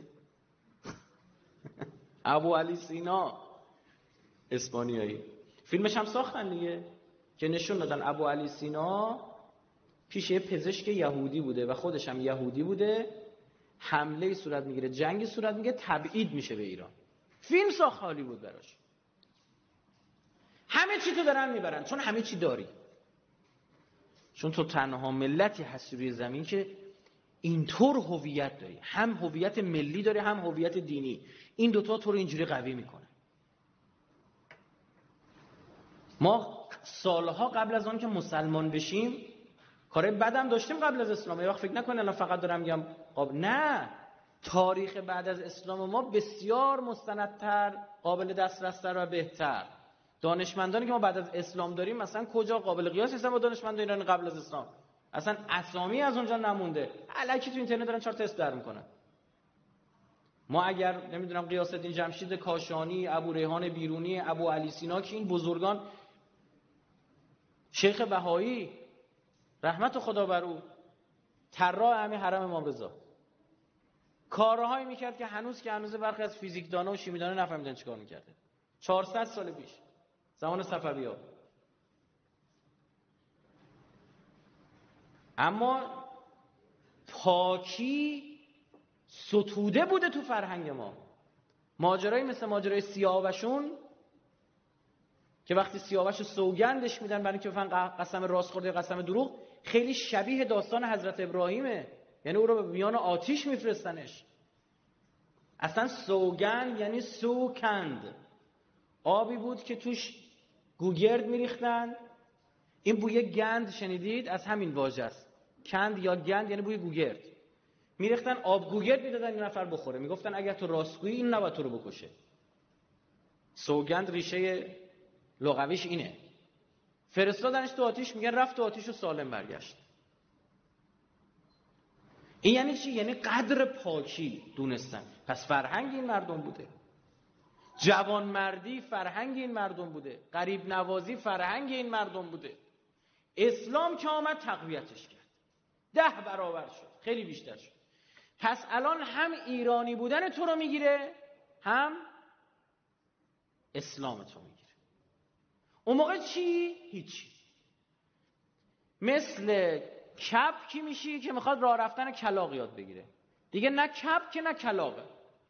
ابو علی سینا اسپانیایی. فیلمش هم ساختن دیگه که نشون دادن ابو علی سینا پیش یه پزشک یهودی بوده و خودش هم یهودی بوده. حمله صورت میگیره، جنگی صورت میگیره، تبعید میشه به ایران. فیلم ساخت هالیوود براش. همه چی تو دارن میبرن چون همه چی داری. چون تو تنها ملتی هستی روی زمین که اینطور هویت داری، هم هویت ملی داری هم هویت دینی. این دوتا تو رو اینجوری قوی میکنه. ما سالها قبل از آن که مسلمان بشیم کارهای بدم داشتیم قبل از اسلام. یه وقت فکر نکنید الان فقط دارم میگم قابل. نه، تاریخ بعد از اسلام ما بسیار مستندتر، قابل دسترستر و بهتر. دانشمندانی که ما بعد از اسلام داریم مثلا کجا قابل قیاس هستن با دانشمندان ایرانی قبل از اسلام؟ اصلا اسامی از اونجا نمونده. الکی تو اینترنت دارن چهار تا اسم در میکنن. ما اگر نمیدونم غیاث الدین جمشید کاشانی، ابو ریحان بیرونی، ابو علی سینا، که این بزرگان، شیخ بهایی رحمت خدا بر او، طراح همین حرم امام رضا، کارهایی میکرد که هنوز که هنوز برخی از فیزیکدانا و شیمیدانا نفهمیدن چیکار میکرده. چهارصد سال پیش زمان صفوی‌ها. اما پاکی ستوده بوده تو فرهنگ ما. ماجرایی مثل ماجرای سیاوشون که وقتی سیاوش سوگندش میدن برای اینکه بفهمن قسم راست خورده یا قسم دروغ، خیلی شبیه داستان حضرت ابراهیمه. یعنی او رو به میان آتیش میفرستنش. اصلا سوگند یعنی سوکند، آبی بود که توش گوگرد میریختن. این بوی گند شنیدید؟ از همین واژه است. کند یا گند یعنی بوی گوگرد. میریختن آب گوگرد میدادن این نفر بخوره. میگفتن اگر تو راستگویی این نباید تو رو بکشه. سوگند ریشه لغویش اینه. فرستادنش تو آتیش، میگن رفت تو آتیش و سالم برگشت. این یعنی چی؟ یعنی قدر پاکی دونستن. پس فرهنگ این مردم بوده. جوانمردی فرهنگ این مردم بوده. غریب نوازی فرهنگ این مردم بوده. اسلام که آمد تقویتش کرد، ده برابر شد، خیلی بیشتر شد. پس الان هم ایرانی بودن تو رو میگیره، هم اسلام تو میگیره. اون موقع چی؟ هیچی. مثل کپ کی میشی که میخواد راه رفتن کلاغ یاد بگیره. دیگه نه کپ که نه کلاغه.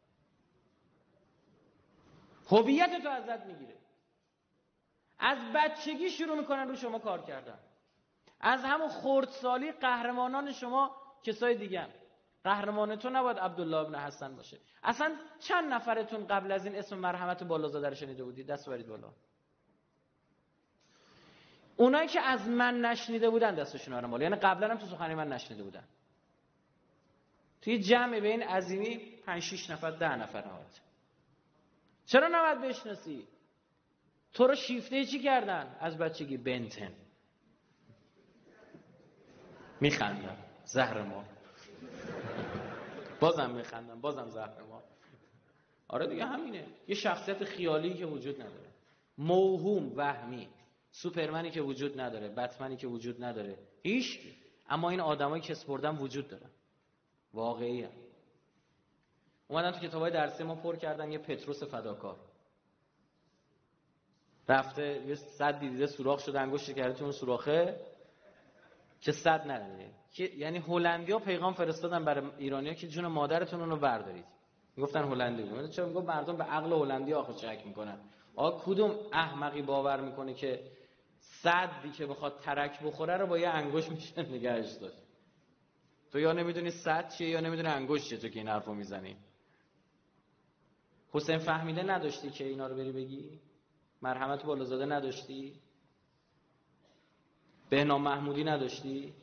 هویت تو ازت میگیره. از بچگی شروع میکنن رو شما کار کردن. از همون خردسالی قهرمانان شما کسای دیگه. قهرمان تو نباید عبدالله ابن حسن باشه. اصلا چند نفرتون قبل از این اسم مرحمت بالازاده رو شنیده بودید؟ دست برید بالا. اونایی که از من نشنیده بودن دستشون آرم بالا. یعنی قبلا هم تو سخنرانی من نشنیده بودن. توی جمع بین عظیمی پنج شش نفر ده نفر نهایت. چرا نباید بشناسی؟ تو رو شیفته چی کردن؟ از بچگی بنتن. میخندم زهر ما. بازم میخندم، بازم زهر ما. آره دیگه همینه. یه شخصیت خیالی که وجود نداره، موهوم، وهمی. سوپرمنی که وجود نداره، بتمنی که وجود نداره، هیچ. اما این آدمایی که اسپردن وجود دارن. واقعی هم. اومدن تو کتابای درسی ما پر کردن یه پتروس فداکار رفته یه صد دیده سوراخ شده انگشت کرده تو اون سوراخه که صد نره. یعنی هلندیا پیغام فرستادن برای ایرانیا که جون مادرتون اونو بردارید. میگفتن هلندی بود. چرا میگفت مردم به عقل هلندی آخه شک میکنن؟ آقا کدوم احمقی باور میکنه که صدی که بخواد ترک بخوره رو با یه انگشت میشه نگهش داشت؟ تو یا نمیدونی صد چیه یا نمیدونی انگشت چیه تو که این حرفو میزنی. حسین فهمیده نداشتی که اینا رو بری بگی؟ مرحمت بالازاده نداشتی؟ بهنام محمودی نداشتی؟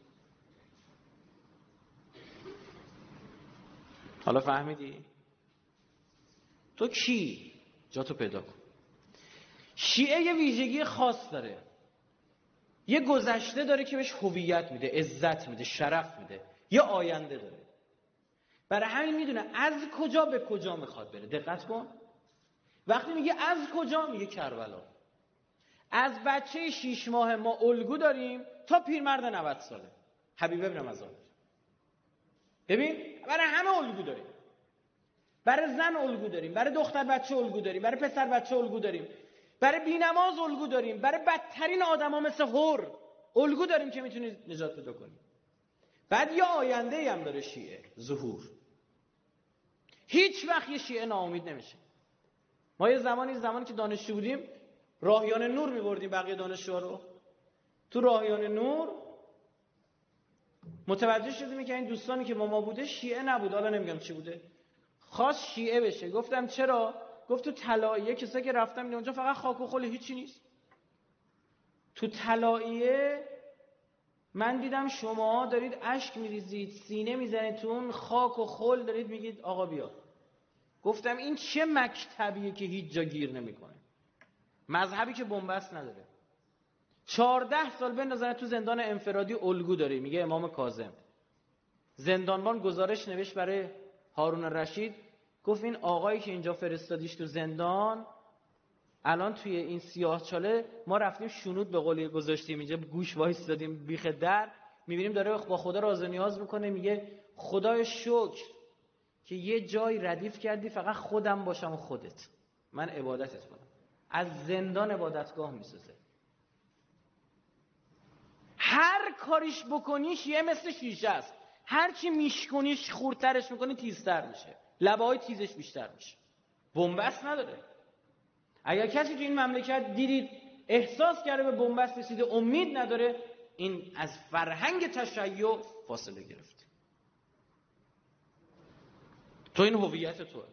حالا فهمیدی؟ تو کی؟ جا تو پیدا کن. شیعه یه ویژگی خاص داره، یه گذشته داره که بهش هویت میده، عزت میده، شرف میده، یه آینده داره. برای همین میدونه از کجا به کجا میخواد بره. دقت کن، وقتی میگه از کجا میگه کربلا. از بچه شیش ماه ما الگو داریم تا پیرمرد نود ساله حبیب ابن مزار. ببین برای همه الگو داریم، برای زن الگو داریم، برای دختر بچه الگو داریم، برای پسر بچه الگو داریم، برای بی‌نماز الگو داریم، برای بدترین آدما مثل هور الگو داریم که میتونید نجات پیدا کنیم. بعد یه آینده‌ای هم داره شیعه، ظهور. هیچ وقت یه شیعه ناامید نمیشه. ما یه زمانی زمانی که دانشجو بودیم راهیان نور می‌بردیم بقیه دانشجوها رو. تو راهیان نور متوجه شدیم که این دوستانی که با ما بوده شیعه نبود، حالا نمیگم چی بوده، خواست شیعه بشه. گفتم چرا؟ گفت تو طلاییه کسایی که رفتم میگن اونجا فقط خاک و خل، هیچی نیست. تو طلاییه من دیدم شما دارید اشک میریزید، سینه میزنید تو اون خاک و خل، دارید میگید آقا بیا. گفتم این چه مکتبیه که هیچ جا گیر نمیکنه، مذهبی که بنبست نداره. چهارده سال بندازن تو زندان انفرادی الگو داره. میگه امام کاظم زندانبان گزارش نوشت برای هارون الرشید، گفت این آقایی که اینجا فرستادیش تو زندان الان توی این سیاه چاله ما رفتیم شنود به قولی گذاشتیم اینجا گوش وایسادیم بیخ در، میبینیم داره با خدا راز و نیاز میکنه. میگه خدای شکر که یه جای ردیف کردی فقط خودم باشم و خودت، من عبادتت کنم. از زندان عبادتگاه میسازه. هر کاریش بکنیش یه مثل شیشه است، هر چی میشکنیش خورترش میکنی تیزتر میشه، لبه های تیزش بیشتر میشه. بنبست نداره. اگر کسی تو این مملکت دیدید احساس کرده به بنبست رسیده امید نداره، این از فرهنگ تشیع فاصله گرفت. تو این هویت توه.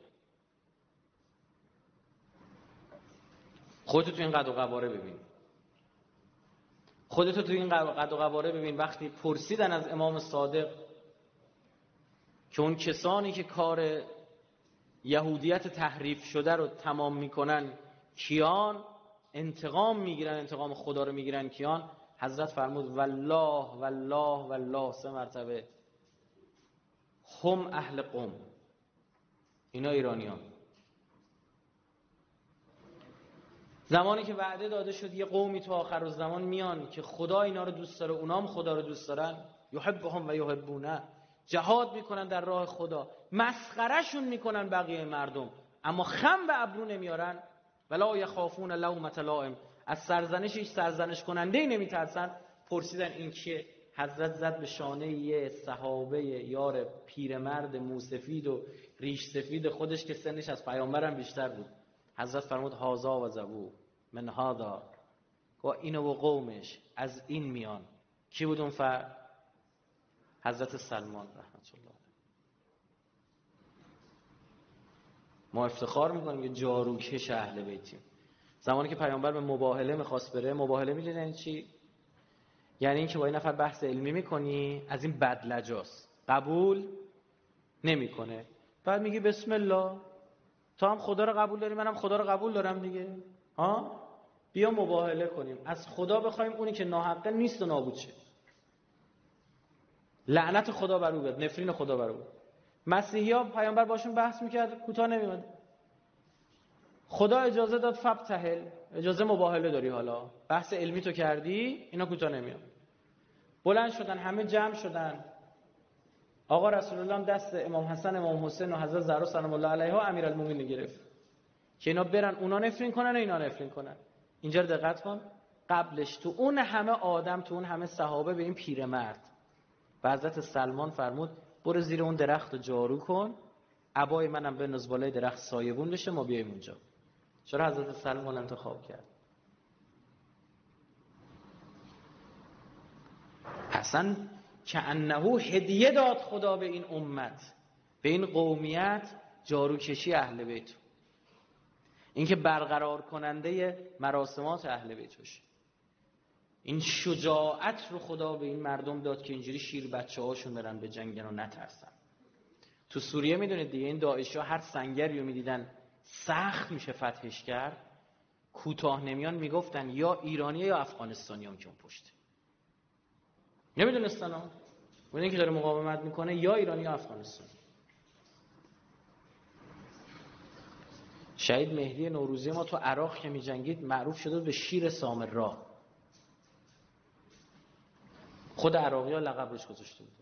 خودت تو این قد و قواره ببین. خودت تو این قد و قواره ببین. وقتی پرسیدن از امام صادق که اون کسانی که کار یهودیت تحریف شده رو تمام میکنن کیان، انتقام میگیرن، انتقام خدا رو میگیرن کیان، حضرت فرمود والله والله والله سه مرتبه هم اهل قم، اینا ایرانیان. زمانی که وعده داده شد یه قومی تو آخر الزمان میان که خدا اینا رو دوست داره، اونا هم خدا رو دوست دارن، یحبهم و یحبونه، جهاد میکنن در راه خدا، مسخرهشون میکنن بقیه مردم، اما خم به ابرو نمیارن. ولا یخافون لومة لائم، از سرزنش هیچ سرزنش کننده ای نمیترسن. پرسیدن این که حضرت زد به شانه یه صحابه یار پیرمرد موسفید و ریش سفید خودش که سنش از پیامبرم بیشتر بود. حضرت فرمود هازا و زبو من هادا، و اینو و قومش از این میان. کی بود اون فرد؟ حضرت سلمان رحمت الله. ما افتخار میکنیم که جاروکش اهل بیتیم. زمانی که پیامبر به مباهله میخواست بره، مباهله میدونید یعنی چی؟ یعنی این که با این نفر بحث علمی میکنی، از این بدلجاست، قبول نمیکنه، بعد میگی بسم الله، تا هم خدا رو قبول داری منم خدا رو قبول دارم دیگه، ها بیا مباهله کنیم، از خدا بخوایم اونی که ناحقه نیست و نابود شه. لعنت خدا بر او بیاد، نفرین خدا بر او. مسیحی‌ها پیامبر باشون بحث میکرد، کوتاه نمیومد. خدا اجازه داد فبتهل، اجازه مباهله داری، حالا بحث علمی تو کردی، اینا کوتاه نمیاد. بلند شدن، همه جمع شدن، آقا رسول الله هم دست امام حسن، امام حسین و حضرت زهرا سلام الله علیها امیرالمومنین گرفت که اینا برن اونا نفرین کنن و اینا نفرین کنن. اینجا رو دقت کن. قبلش تو اون همه آدم، تو اون همه صحابه، به این پیرمرد و حضرت سلمان فرمود برو زیر اون درخت رو جارو کن، عبای منم بنداز بالای درخت سایبون بشه، ما بیایم اونجا. چرا حضرت سلمان انتخاب کرد؟ اصلا کأنه هدیه داد خدا به این امت، به این قومیت، جاروکشی اهل بیت، اینکه برقرار کننده مراسمات اهل بیت باشه. این شجاعت رو خدا به این مردم داد که اینجوری شیر بچه هاشون برن به جنگن و نترسن. تو سوریه میدونید دیگه این داعشی ها هر سنگری رو میدیدن سخت میشه فتحش کرد، کوتاه نمیان میگفتن یا ایرانی یا افغانستانی هم که اون پشته. نمیدونستن ها، اون که داره مقاومت میکنه یا ایرانی یا افغانستانی. شهید مهدی نوروزی ما تو عراق که میجنگید معروف شده به شیر سامرا. خود عراقی ها لقب روش گذاشته بود.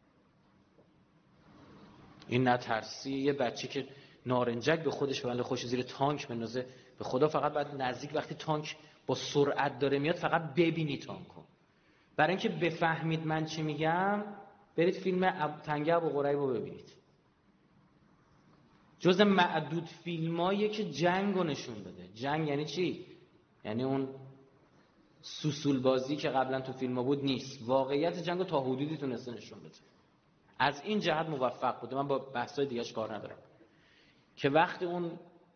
این نترسی یه بچه که نارنجک به خودش بنده خوش زیر تانک بندازه، به خدا فقط باید نزدیک وقتی تانک با سرعت داره میاد فقط ببینی تانکو. برای اینکه بفهمید من چی میگم برید فیلم اب... تنگه ابو قریب رو ببینید. جز معدود فیلماییه که جنگ رو نشون بده. جنگ یعنی چی؟ یعنی اون سوسول بازی که قبلا تو فیلم ها بود نیست، واقعیت جنگ رو تا حدودی تونسته نشون بده. از این جهت موفق بوده. من با بحثای دیگه‌اش کار ندارم که وقتی اون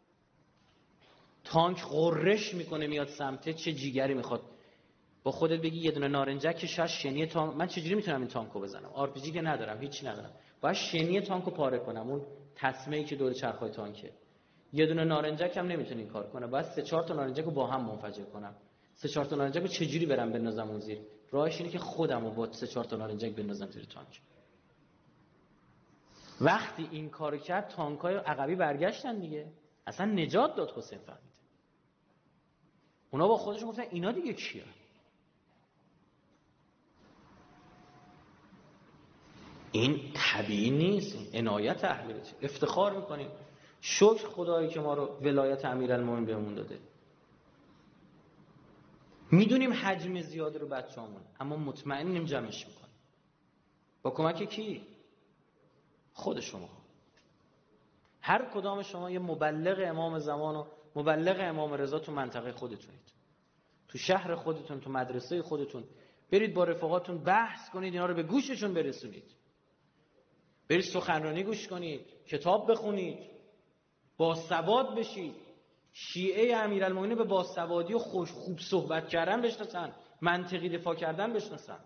تانک غرش میکنه میاد سمته چه جیگری میخواد. با خودت بگی یه دونه نارنجک شاید شنی تانک، من چجوری میتونم این تانکو بزنم؟ آر پی جی که ندارم، هیچی ندارم، باید شنی تانکو پاره کنم، اون تسمه‌ای که دور چرخای تانکه. یه دونه نارنجک هم نمیتونه این کار کنه، باید سه چهار تا نارنجک رو با هم منفجر کنم. سه چهار تا نارنجک رو چجوری برم بندازم اون زیر؟ راهش اینه که خودم رو با سه چهار تا نارنجک بندازم زیر تانک. وقتی این کارو کرد تانکای عقبی برگشتن دیگه، اصلا نجات داد. حسین فهمید. اونا با خودشون گفتن اینا دیگه کیه؟ این طبیعی نیست. این عنایت اهل بیت. افتخار میکنیم، شکر خدایی که ما رو ولایت امیرالمومنین بهمون داده. میدونیم حجم زیاده رو بچه‌مون، اما مطمئنیم جمعش میکنیم. با کمک کی؟ خود شما. هر کدام شما یه مبلغ امام زمان و مبلغ امام رضا تو منطقه خودتونید، تو شهر خودتون، تو مدرسه خودتون. برید با رفقاتون بحث کنید، اینا رو به گوششون برسونید. برید سخنرانی گوش کنید، کتاب بخونید، باسواد بشید. شیعه امیرالمومنین به باسوادی و خوش خوب صحبت کردن بشناسن، منطقی دفاع کردن بشناسن.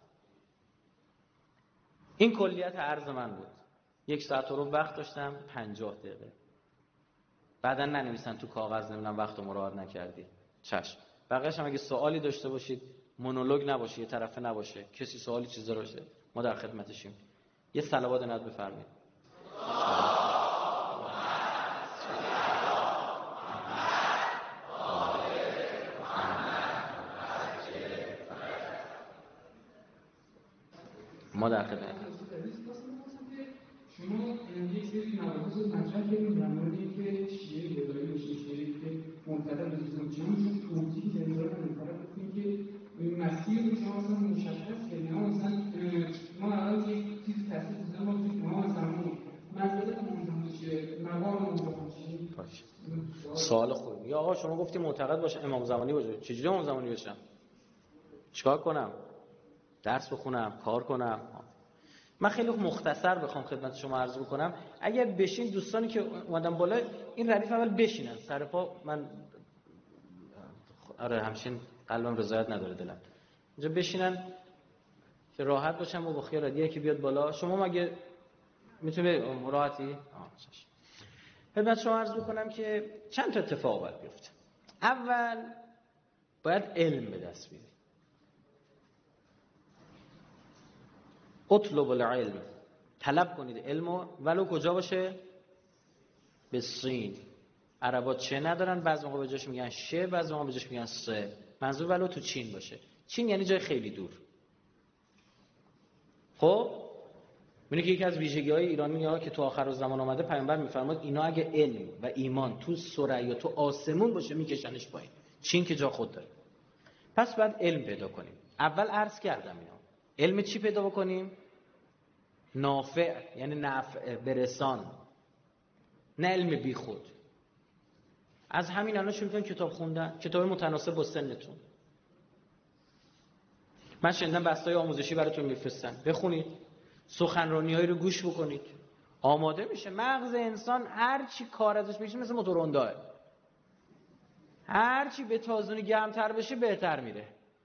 این کلیت عرض من بود. یک ساعت رو وقت داشتم، پنجاه دقیقه. بعدا ننویسن تو کاغذ نمیدونم وقت رو مراعات نکردی. چشم. بقیه‌اش هم اگه سوالی داشته باشید، مونولوگ نباشه، یه طرفه نباشه، کسی سوالی چیزا باشه، ما در خدمتشیم. یه صلوات نعت بفرمایید. ما در خدمت. شما یک سری مباحث رو مطرح کردید در مورد اینکه شیعه گدایی و شیعه که منتقل به اسلام چون توضیح دادید رو منتقل گفتیم که مسیر رو شما اصلا مشخص کردید. ما مثلا ما الان یک چیزی تصدیق می‌کنیم ما توی ما مثلا مسئله منظور چیه؟ مقام منظور چیه؟ باشه. سوال خوبی. یا آقا شما گفتید معتقد باشه امام زمانی باشه. چجوری امام زمانی بشم؟ چیکار کنم؟ درس بخونم، کار کنم؟ من خیلی مختصر بخوام خدمت شما عرض بکنم. اگر بشین دوستانی که اومدن بالا این ردیف اول بشینن سر پا. من آره همچین قلبم رضایت نداره دلم. اینجا بشینن که راحت باشم و با خیال دیگه که بیاد بالا. شما مگه میتونه راحتی؟ آه چش. خدمت شما عرض بکنم که چند تا اتفاق باید بیفته. اول باید علم به دست بیارید. اطلب العلم، طلب کنید علمو، ولو کجا باشه؟ به سین. عربا چه ندارن، بعضی موقع به جاش میگن شه، بعضی موقع به جاش میگن سه. منظور ولو تو چین باشه. چین یعنی جای خیلی دور. خب می‌بینی که یکی از ویژگی‌های ایرانی‌ها که تو آخر الزمان اومده، پیامبر می‌فرماد اینا اگه علم و ایمان تو ثریا تو آسمون باشه میکشنش پایین، چین که جا خود داره. پس باید علم پیدا کنیم. اول عرض کردم اینا. علم چی پیدا بکنیم؟ نافع، یعنی نفع برسان، نه علم بی خود. از همین الان شروع کنید کتاب خوندن، کتاب متناسب با سنتون. من شنیدم بستای آموزشی براتون میفرستن، بخونید، سخنرانی‌هایی رو گوش بکنید، آماده میشه. مغز انسان هر چی کار ازش بشه مثل موتور هونداه، هر چی به تازونی گرمتر بشه بهتر میره.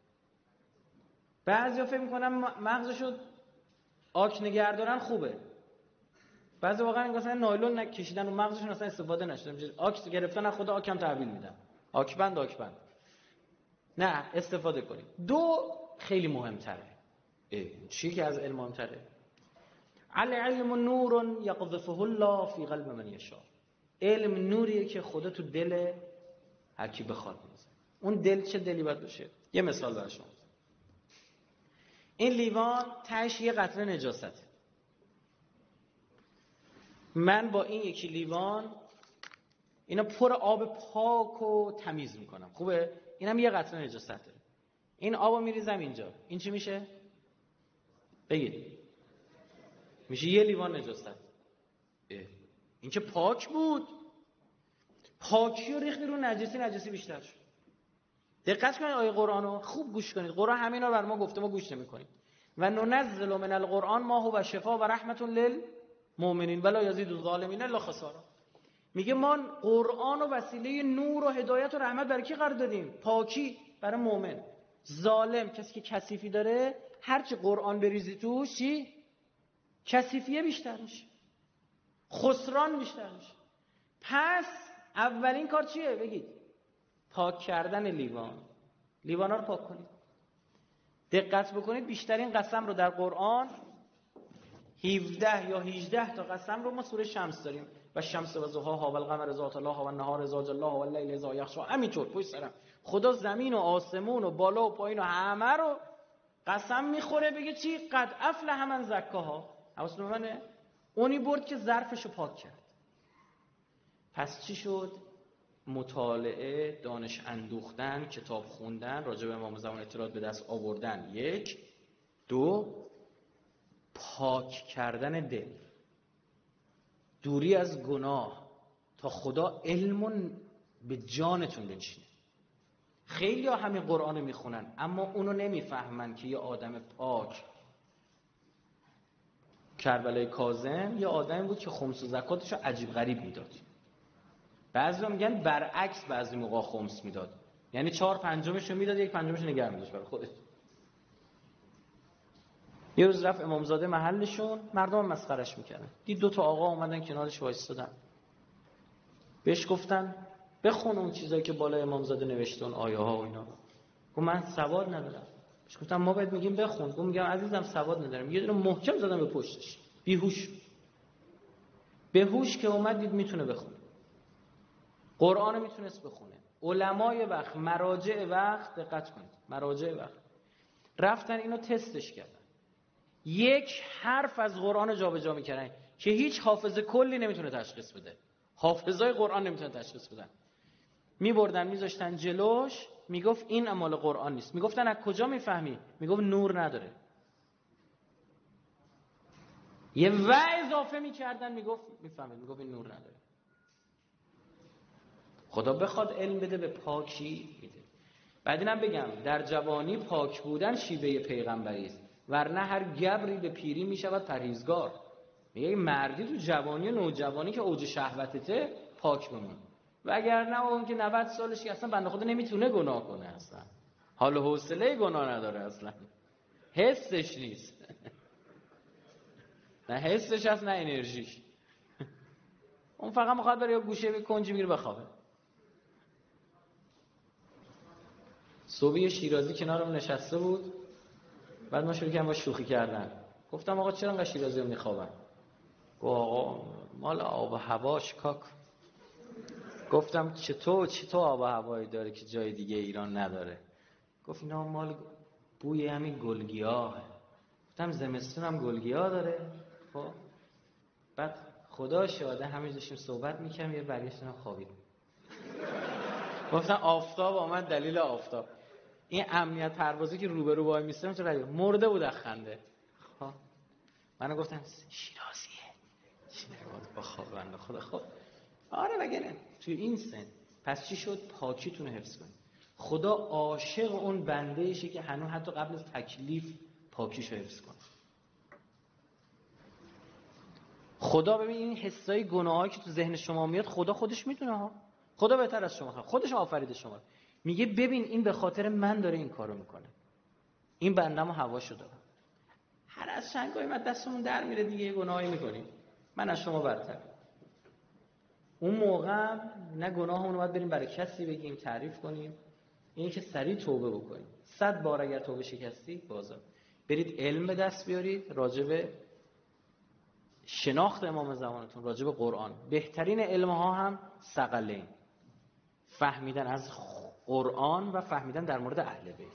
بعضیا فکر میکنن مغزشو آک نگهدارن خوبه، بعضی واقعا مثلا نایلون نکشیدن و مغزشون اصلا استفاده نشده، آک گرفتن از خدا آکم تحویل میدن، آک بند آک بند. نه، استفاده کنید. دو خیلی مهمتره. چی که از علم مهمتره؟ العلم نور یقذفه الله فی قلب من یشاء. علم نوریه که خدا تو دل هر کی بخواد میذاره. اون دل چه دلی باید باشه؟ یه مثال برای شما. این لیوان تهش یه قطره نجاسته. من با این یکی لیوان اینا پر آب پاک و تمیز میکنم، خوبه؟ اینم یه قطره نجاست داره. این آبو میریزم اینجا، این چی میشه؟ بگید. میشه یه لیوان نجاست. این که پاک بود، پاکی رو ریختی رو نجسی، نجسی بیشتر شد. دقت کنید آیه قرآنو خوب گوش کنید. قرآن همینا رو بر ما گفته، ما گوش نمی‌کنیم. و ننزل من القرآن ما هو شفاء و رحمت للمؤمنین ولا یزید الظالمین الا خسارا. میگه ما قرآن و وسیله نور و هدایت و رحمت برای کی قرار دادیم؟ پاکی برای مؤمن. ظالم کسی که کثیفی داره، هرچی قرآن بریزی توش چی؟ کثیفیه بیشتر میشه، خسران بیشتر میشه. پس اولین کار چیه؟ بگید. پاک کردن لیوان. لیوانا رو پاک کنید. دقت بکنید بیشترین قسم رو در قرآن هفده یا هجده تا قسم رو ما سوره شمس داریم. و شمس و ضحاها و القمر اذا تلاها و النهار اذا جلاها و اللیل اذا یغشا. همینطور پشت سرم خدا زمین و آسمون و بالا و پایین و همه رو قسم میخوره. بگه چی؟ قد افلح من زکاها. حواستون منه؟ اونی برد که ظرفشو پاک کرد. پس چی شد؟ مطالعه، دانش اندوختن، کتاب خوندن، راجع به امام زمان اطلاعات به دست آوردن. یک. دو، پاک کردن دل، دوری از گناه تا خدا علمون به جانتون بنشینه. خیلی ها همین قرآن میخونن اما اونو نمیفهمن که یه آدم پاک، کربلای کاظم یه آدمی بود که خمس و زکاتشو عجیب غریب میداد. بعضی میگن برعکس، بعضی موقع خمس میداد، یعنی چهار پنجمشو میداد، یک پنجمشو نگه می‌داشت برای خودش. یه روز رفت امامزاده محلشون، مردم مسخرش میکردن. دید دو تا آقا اومدن کنارش وایسادن، بهش گفتن بخون اون چیزایی که بالای امامزاده نوشته، اون آیه ها و اینا. گفت من سواد ندارم. بهش گفتم ما باید میگیم بخون. گفت میگم عزیزم سواد ندارم. یه دونه محکم زدم به پشتش، بیهوش. بهوش که اومد دید میتونه بخونه، قرآن میتونست بخونه. علمای وقت، مراجع وقت، دقت کنید، مراجع وقت رفتن اینو تستش کردن، یک حرف از قرآن جابجا میکردن که هیچ حافظ کلی نمیتونه تشخیص بده. حافظای قرآن نمیتونه تشخیص بدن. میبردن میذاشتن جلوش، میگفت این مال قرآن نیست. میگفتن از کجا میفهمی؟ میگفت نور نداره. یه و اضافه میکردن، میگفت میفهمید، میگفت این نور نداره. خدا بخواد علم بده به پاکی میده. بعد اینم بگم در جوانی پاک بودن شیوه پیغمبری است، ورنه هر گبری به پیری میشود پرهیزگار. میگه مردی تو جوانی و نوجوانی که اوج شهوتته پاک بمون، و اگر نه اون که نود سالش اصلا بنده خدا نمیتونه گناه کنه، اصلا حال و حوصله گناه نداره، اصلا حسش نیست. نه حسش هست نه انرژیش. اون فقط میخواد بره یا گوشه به کنجی میره بخوابه. صبحی شیرازی کنارم نشسته بود، بعد ما شروع کردیم با شوخی کردن. گفتم آقا چرا انقدر شیرازی رو میخوابن؟ گفت آقا مال آب و هواش کاک. گفتم چطور چطور آب و هوایی داره که جای دیگه ایران نداره؟ گفت اینا مال بوی همین گلگیاه. گفتم زمستون هم گلگیاه داره؟ خب بعد خدا شاهده همین داشتیم صحبت میکنم یه برگشتن خوابید. گفتن آفتاب آمد دلیل آفتاب. این امنیت پروازی که روبرو وای میستم تو رادیو مرده بود از خنده. خب منو گفتن شیرازیه با خواب بنده خدا. خب آره وگرنه تو این سن پس چی شد؟ پاکیتون رو حفظ کنید. خدا عاشق اون بنده ایشه که هنوز حتی قبل از تکلیف پاکیش رو حفظ کنه. خدا ببین این حسای گناهایی که تو ذهن شما میاد خدا خودش میدونه ها. خدا بهتر از شما خودش آفریده شما. میگه ببین این به خاطر من داره این کارو میکنه. این بنده‌مو هواشو داره. هر از شنگای من دستمون در میره دیگه گناهی میکنیم. من از شما برتر. اون موقع نه گناهمون رو باید بریم برای کسی بگیم تعریف کنیم. اینی که سریع توبه بکنیم. صد بار اگر توبه شکستی بازم برید علم به دست بیارید راجع به شناخت امام زمانتون، راجع به قرآن. بهترین علم ها هم ثقلین، فهمیدن از قرآن و فهمیدن در مورد اهل بیت.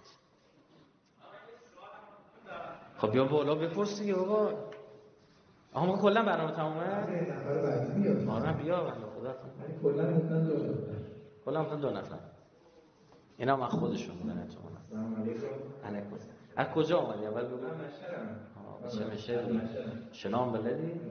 خب بیا بالا بپرس دیگه بابا. آها ما کلا برنامه تمومه؟ نفر بعدی بیاد. آره بیا بنده خدا. یعنی کلا گفتن دو نفر. کلا گفتن دو نفر. اینا من خودشون میدونن تو من. سلام علیکم. علیکم. از کجا اومدی اول بگو؟ من مشهدم. آها چه میشه؟ شنام بلدی؟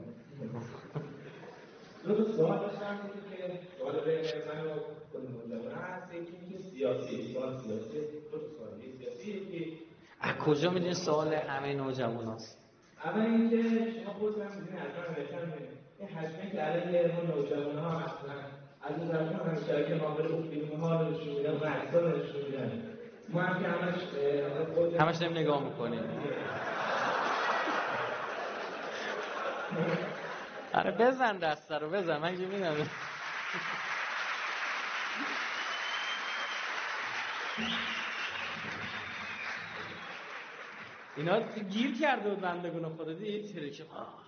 دو تا سوال داشتم که سوال بین من و خودمون هست. یکی که سیاسی، سوال سیاسی، دو تا سوال سیاسی. یکی از کجا میدونی سوال همه نوجواناست؟ اول اینکه شما خودتون هم می‌دونید الان بهتر می‌دونید این حجمه که علیه ما نوجوان‌ها مثلا از اون طرف هم شرکت معامله خوب فیلم‌ها رو نشون میدن و عکس‌ها رو نشون میدن. ما هم که همش خود همش داریم نگاه می‌کنیم. آره بزن دست رو بزن من که می‌بینم. اینا گیر کرده بود بندگون خدا دیدی ترکه.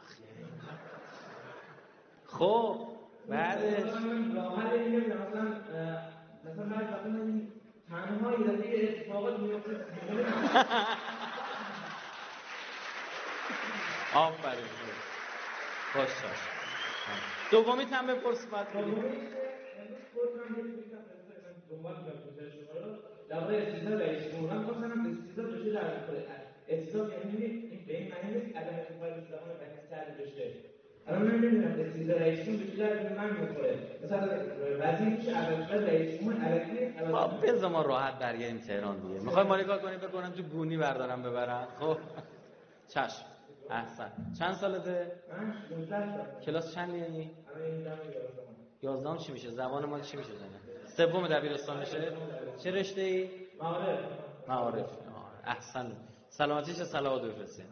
خب بعدش راحت اینه مثلا مثلا من مثلا تنها یه دفعه اتفاقات میفته. آفرین باش باش. دومی هم بپرس بعد دنبال می‌کنم شما رو در مورد استیزا رئیس جمهور هم گفتم استیزا بشه در استیزا یعنی این به این معنی نیست عدم استفاده از زبان بحث کرده بشه. الان من نمی‌دونم استیزا رئیس جمهور بشه در من می‌خوره. مثلا وزیر میشه اول رئیس جمهور الکی خب بذار ما راحت برگردیم تهران دیگه. می‌خوای مالیکا کنی بکنم تو گونی بردارم ببرن. خب چشم احسن. چند سالته؟ من شانزده سال. کلاس چندی یعنی؟ الان این دارم یازده. یازده چی میشه؟ زبان ما چی میشه زنه؟ سوم دبیرستان میشه؟ چه رشته‌ای؟ معارف. معارف. احسن. سلامتی چه صلوات بفرستین.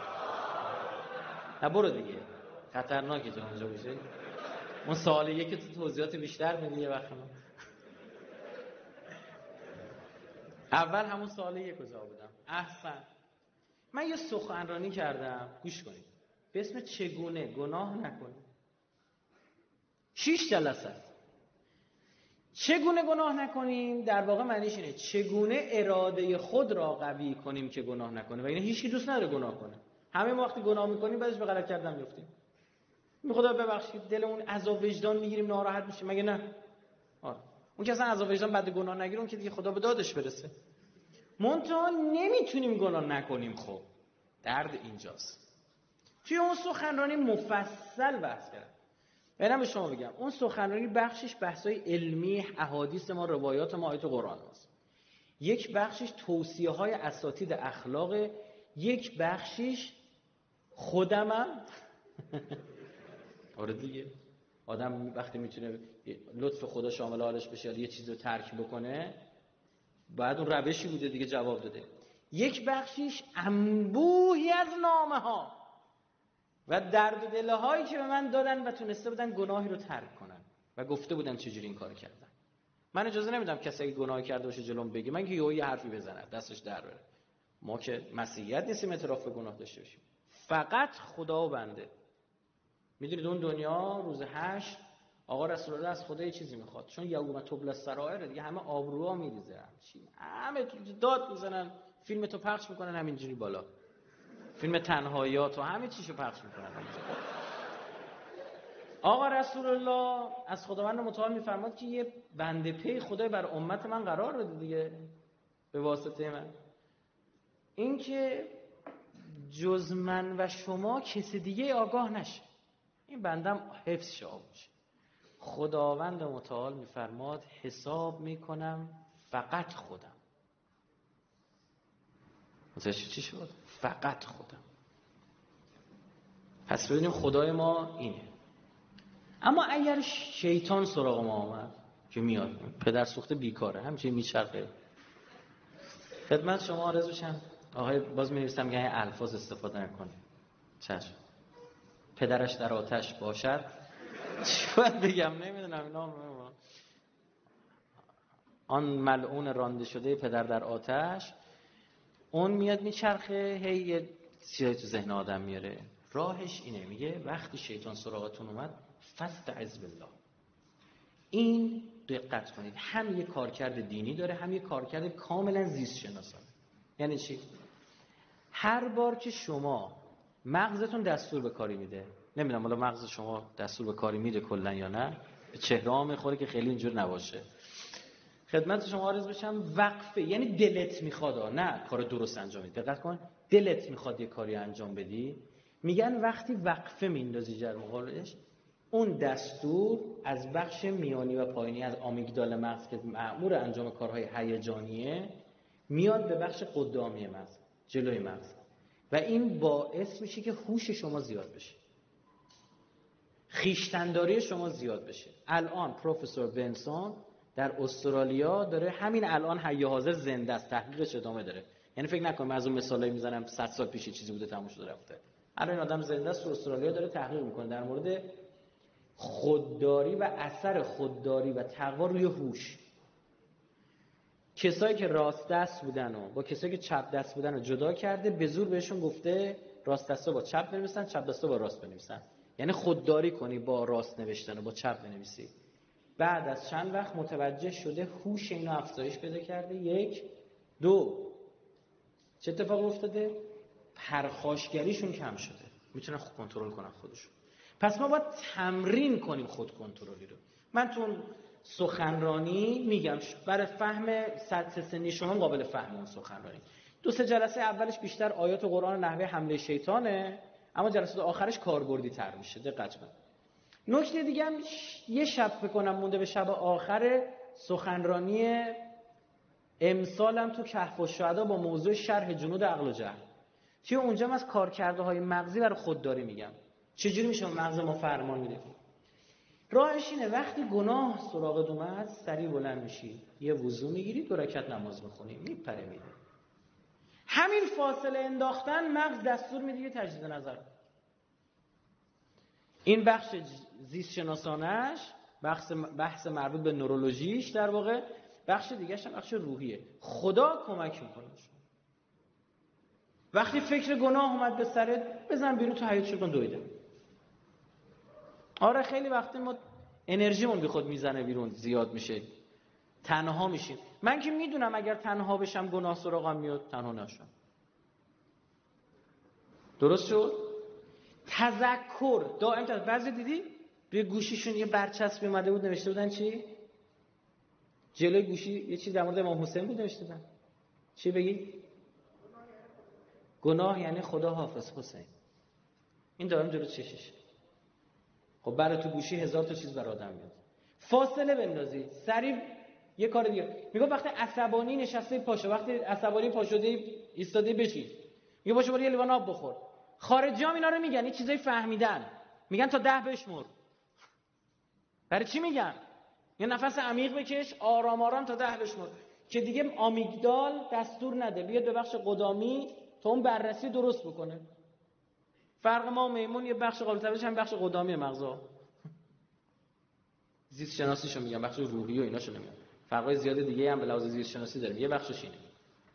نه برو دیگه. خطرناکه تو اونجا بشه. اون سوال یکی تو توضیحات بیشتر میدی یه وقت ما. اول همون سوال یک رو جواب بدم. احسن. من یه سخنرانی کردم گوش کنید به اسم چگونه گناه نکنید. شش جلسه است. چگونه گناه نکنیم در واقع معنیش اینه چگونه اراده خود را قوی کنیم که گناه نکنیم و اینه هیچ کی دوست نداره گناه کنه. همه ما وقتی گناه میکنیم بعدش به غلط کردن میافتیم. می خدا ببخشید دلمون عذاب وجدان میگیریم ناراحت میشیم مگه نه؟ آره. اون که اصلا عذاب وجدان بعد گناه نگیره اون که دیگه خدا به دادش برسه. منتها نمیتونیم گناه نکنیم. خب درد اینجاست. توی اون سخنرانی مفصل بحث کردم. برام به شما بگم اون سخنرانی بخشش بحث‌های علمی احادیث ما روایات ما آیات قرآن است. یک بخشش توصیه‌های اساتید اخلاق، یک بخشش خودمم آره دیگه آدم وقتی میتونه لطف خدا شامل حالش بشه یه چیزی رو ترک بکنه بعد اون روشی بوده دیگه جواب داده. یک بخشش انبوهی از نامه‌ها و درد و دله هایی که به من دادن و تونسته بودن گناهی رو ترک کنن و گفته بودن چجوری این کارو کردن. من اجازه نمیدم کسی اگه گناهی کرده باشه جلوم بگه من که یهو یه حرفی بزنه دستش در بره. ما که مسیحیت نیستیم اعتراف به گناه داشته باشیم. فقط خدا و بنده. میدونید اون دنیا روز هشت آقا رسول الله از خدا یه چیزی میخواد چون یوم تبلی السرائر دیگه همه آبروها میریزه همه داد میزنن فیلم تو پخش میکنن همینجوری بالا. فیلم تنهاییات و همه چیشو پخش میکنن. آقا رسول الله از خداوند متعال میفرماد که یه بنده پی خدای بر امت من قرار بده دیگه به واسطه من، این که جز من و شما کسی دیگه آگاه نشه، این بندم حفظ شه آبوش. خداوند متعال میفرماد حساب میکنم فقط خودم. متوجه چی شد؟ فقط خودم. پس ببینیم خدای ما اینه. اما اگر شیطان سراغ ما آمد که میاد، پدر سوخته بیکاره همچنین میچرخه، خدمت شما عرض بشم آقای باز می‌نویسم که الفاظ استفاده نکنه. چشم. پدرش در آتش باشد چی باید بگم نمیدونم اینا. آن ملعون رانده شده پدر در آتش، اون میاد میچرخه هی یه چیزی تو ذهن آدم میاره. راهش اینه، میگه وقتی شیطان سراغتون اومد فاستعذ بالله. این دقت کنید، هم یه کارکرد دینی داره، هم یه کارکرد کاملا زیست شناسانه. یعنی چی؟ هر بار که شما مغزتون دستور به کاری میده، نمیدونم حالا مغز شما دستور به کاری میده کلا یا نه، به چهره میخوره که خیلی اینجور نباشه. خدمت شما عرض بشم وقفه، یعنی دلت میخواد، نه کار درست انجام بدی، دقت کن، دلت میخواد یه کاری انجام بدی، میگن وقتی وقفه میندازی جر مقابلش، اون دستور از بخش میانی و پایینی از آمیگدال مغز که مأمور انجام کارهای هیجانیه میاد به بخش قدامی مغز، جلوی مغز، و این باعث میشه که هوش شما زیاد بشه، خویشتن‌داری شما زیاد بشه. الان پروفسور بنسون در استرالیا داره همین الان حی حاضر زنده است، تحقیقش ادامه داره. یعنی فکر نکنم از اون مثالایی میزنم صد سال پیش چیزی بوده تموم شده رفته. الان این آدم زنده است تو استرالیا داره تحقیق میکنه در مورد خودداری و اثر خودداری و تقوا روی هوش. کسایی که راست دست بودن و با کسایی که چپ دست بودن رو جدا کرده، به زور بهشون گفته راست دستا با چپ بنویسن، چپ دستا با راست بنویسن. یعنی خودداری کنی با راست نوشتن و با چپ بنویسی. بعد از چند وقت متوجه شده هوش اینو افزایش پیدا کرده. یک دو چه اتفاقی افتاده؟ پرخاشگریشون کم شده، میتونن خود کنترل کنن خودشون. پس ما باید تمرین کنیم خود کنترلی رو. من تو سخنرانی میگم برای فهم سطح سنی شما قابل فهم اون سخنرانی. دو سه جلسه اولش بیشتر آیات قرآن و نحوه حمله شیطانه، اما جلسه آخرش کاربردی تر میشه. دقت کن. نکته دیگه هم یه شب بکنم مونده به شب آخر سخنرانی امسالم تو کهف الشهدا با موضوع شرح جنود عقل و جهل. توی اونجا من از کارکرده های مغزی برای خودداری میگم. چجوری میشه مغز ما فرمان میده؟ راهش اینه وقتی گناه سراغت اومد سریع بلند میشی، یه وضو میگیری، دو رکعت نماز میخونی، میپره میره. همین فاصله انداختن مغز دستور میده تجدید نظر. این بخش زیست شناسانش، بحث بحث مربوط به نورولوژیش در واقع، بخش دیگه‌ش هم بخش روحیه. خدا کمک میکنه. وقتی فکر گناه اومد به سرت، بزن بیرون تو حیاط شو دویده. آره خیلی وقتی ما انرژیمون بی خود میزنه بیرون، زیاد میشه، تنها میشیم. من که میدونم اگر تنها بشم گناه سراغم میاد، تنها نشم. درست شد؟ تذکر دائم تا بعضی دیدی روی گوشیشون یه برچسبی اومده بود نوشته بودن چی؟ جلوی گوشی یه چیز در مورد امام حسین بود نوشته بودن. چی بگی؟ گناه یعنی خدا حافظ حسین. این دائم جلو چشش. خب برای تو گوشی هزار تا چیز برای آدم میاد. فاصله بندازی، سریع یه کار دیگه. میگه وقتی عصبانی نشسته پاشو، وقتی عصبانی پاشده ایستاده بشین. میگه باشه برو یه لیوان آب بخور. خارجی هم اینا رو میگن، این چیزای فهمیدن. میگن تا ده بشمر. برای چی میگن؟ یه نفس عمیق بکش، آرام آرام تا ده بشمر. که دیگه آمیگدال دستور نده بیاد به بخش قدامی تا اون بررسی درست بکنه. فرق ما و میمون یه بخش قابل توجهش هم بخش قدامی مغزا. زیست شناسیشو میگم، بخش روحی و ایناشو نمیگم. فرقای زیاد دیگه هم به لحاظ زیست شناسی داریم. یه بخشش اینه.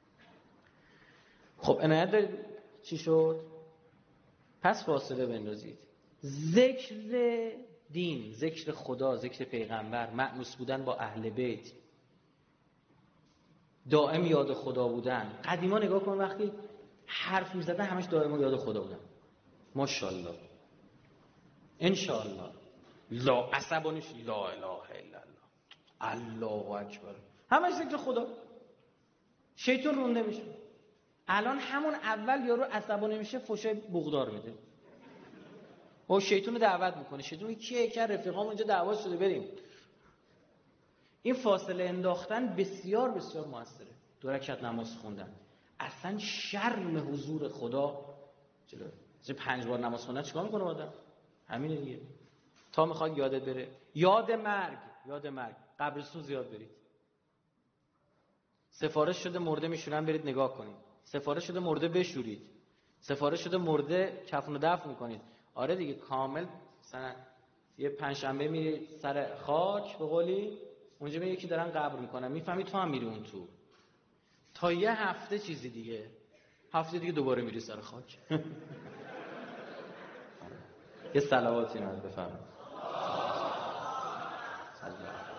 خب عنایت دارید چی شد؟ پس فاصله بندازید. ذکر دین، ذکر خدا، ذکر پیغمبر، مأنوس بودن با اهل بیت، دائم یاد خدا بودن. قدیما نگاه کن وقتی حرف میزدن همش دائما یاد خدا بودن. ماشاءالله، انشاءالله، لا عصبانیش لا اله الا الله، الله اکبر، همش ذکر خدا. شیطان رونده میشه. الان همون اول یارو عصبانی میشه فوشای بغدار میده، او شیطان رو دعوت میکنه. شیطان میگه کیه که رفیقام اونجا دعوا شده بریم. این فاصله انداختن بسیار بسیار موثره. دو رکعت نماز خوندن، اصلا شرم حضور خدا جلو. چه پنج بار نماز خوندن چیکار میکنه آدم؟ همینه دیگه. تا میخواد یادت بره. یاد مرگ، یاد مرگ. قبرستون زیاد برید. سفارش شده مرده میشونن، برید نگاه کنید. سفارش شده مرده بشورید. سفارش شده مرده کفن و دفن میکنید. آره دیگه، کامل. مثلا یه پنجشنبه میری سر خاک به قولی، اونجا میگه یکی دارن قبر میکنن، میفهمی تو هم میری اون تو. تا یه هفته چیزی دیگه، هفته دیگه دوباره میری سر خاک. یه صلواتی نازل بفرمایید.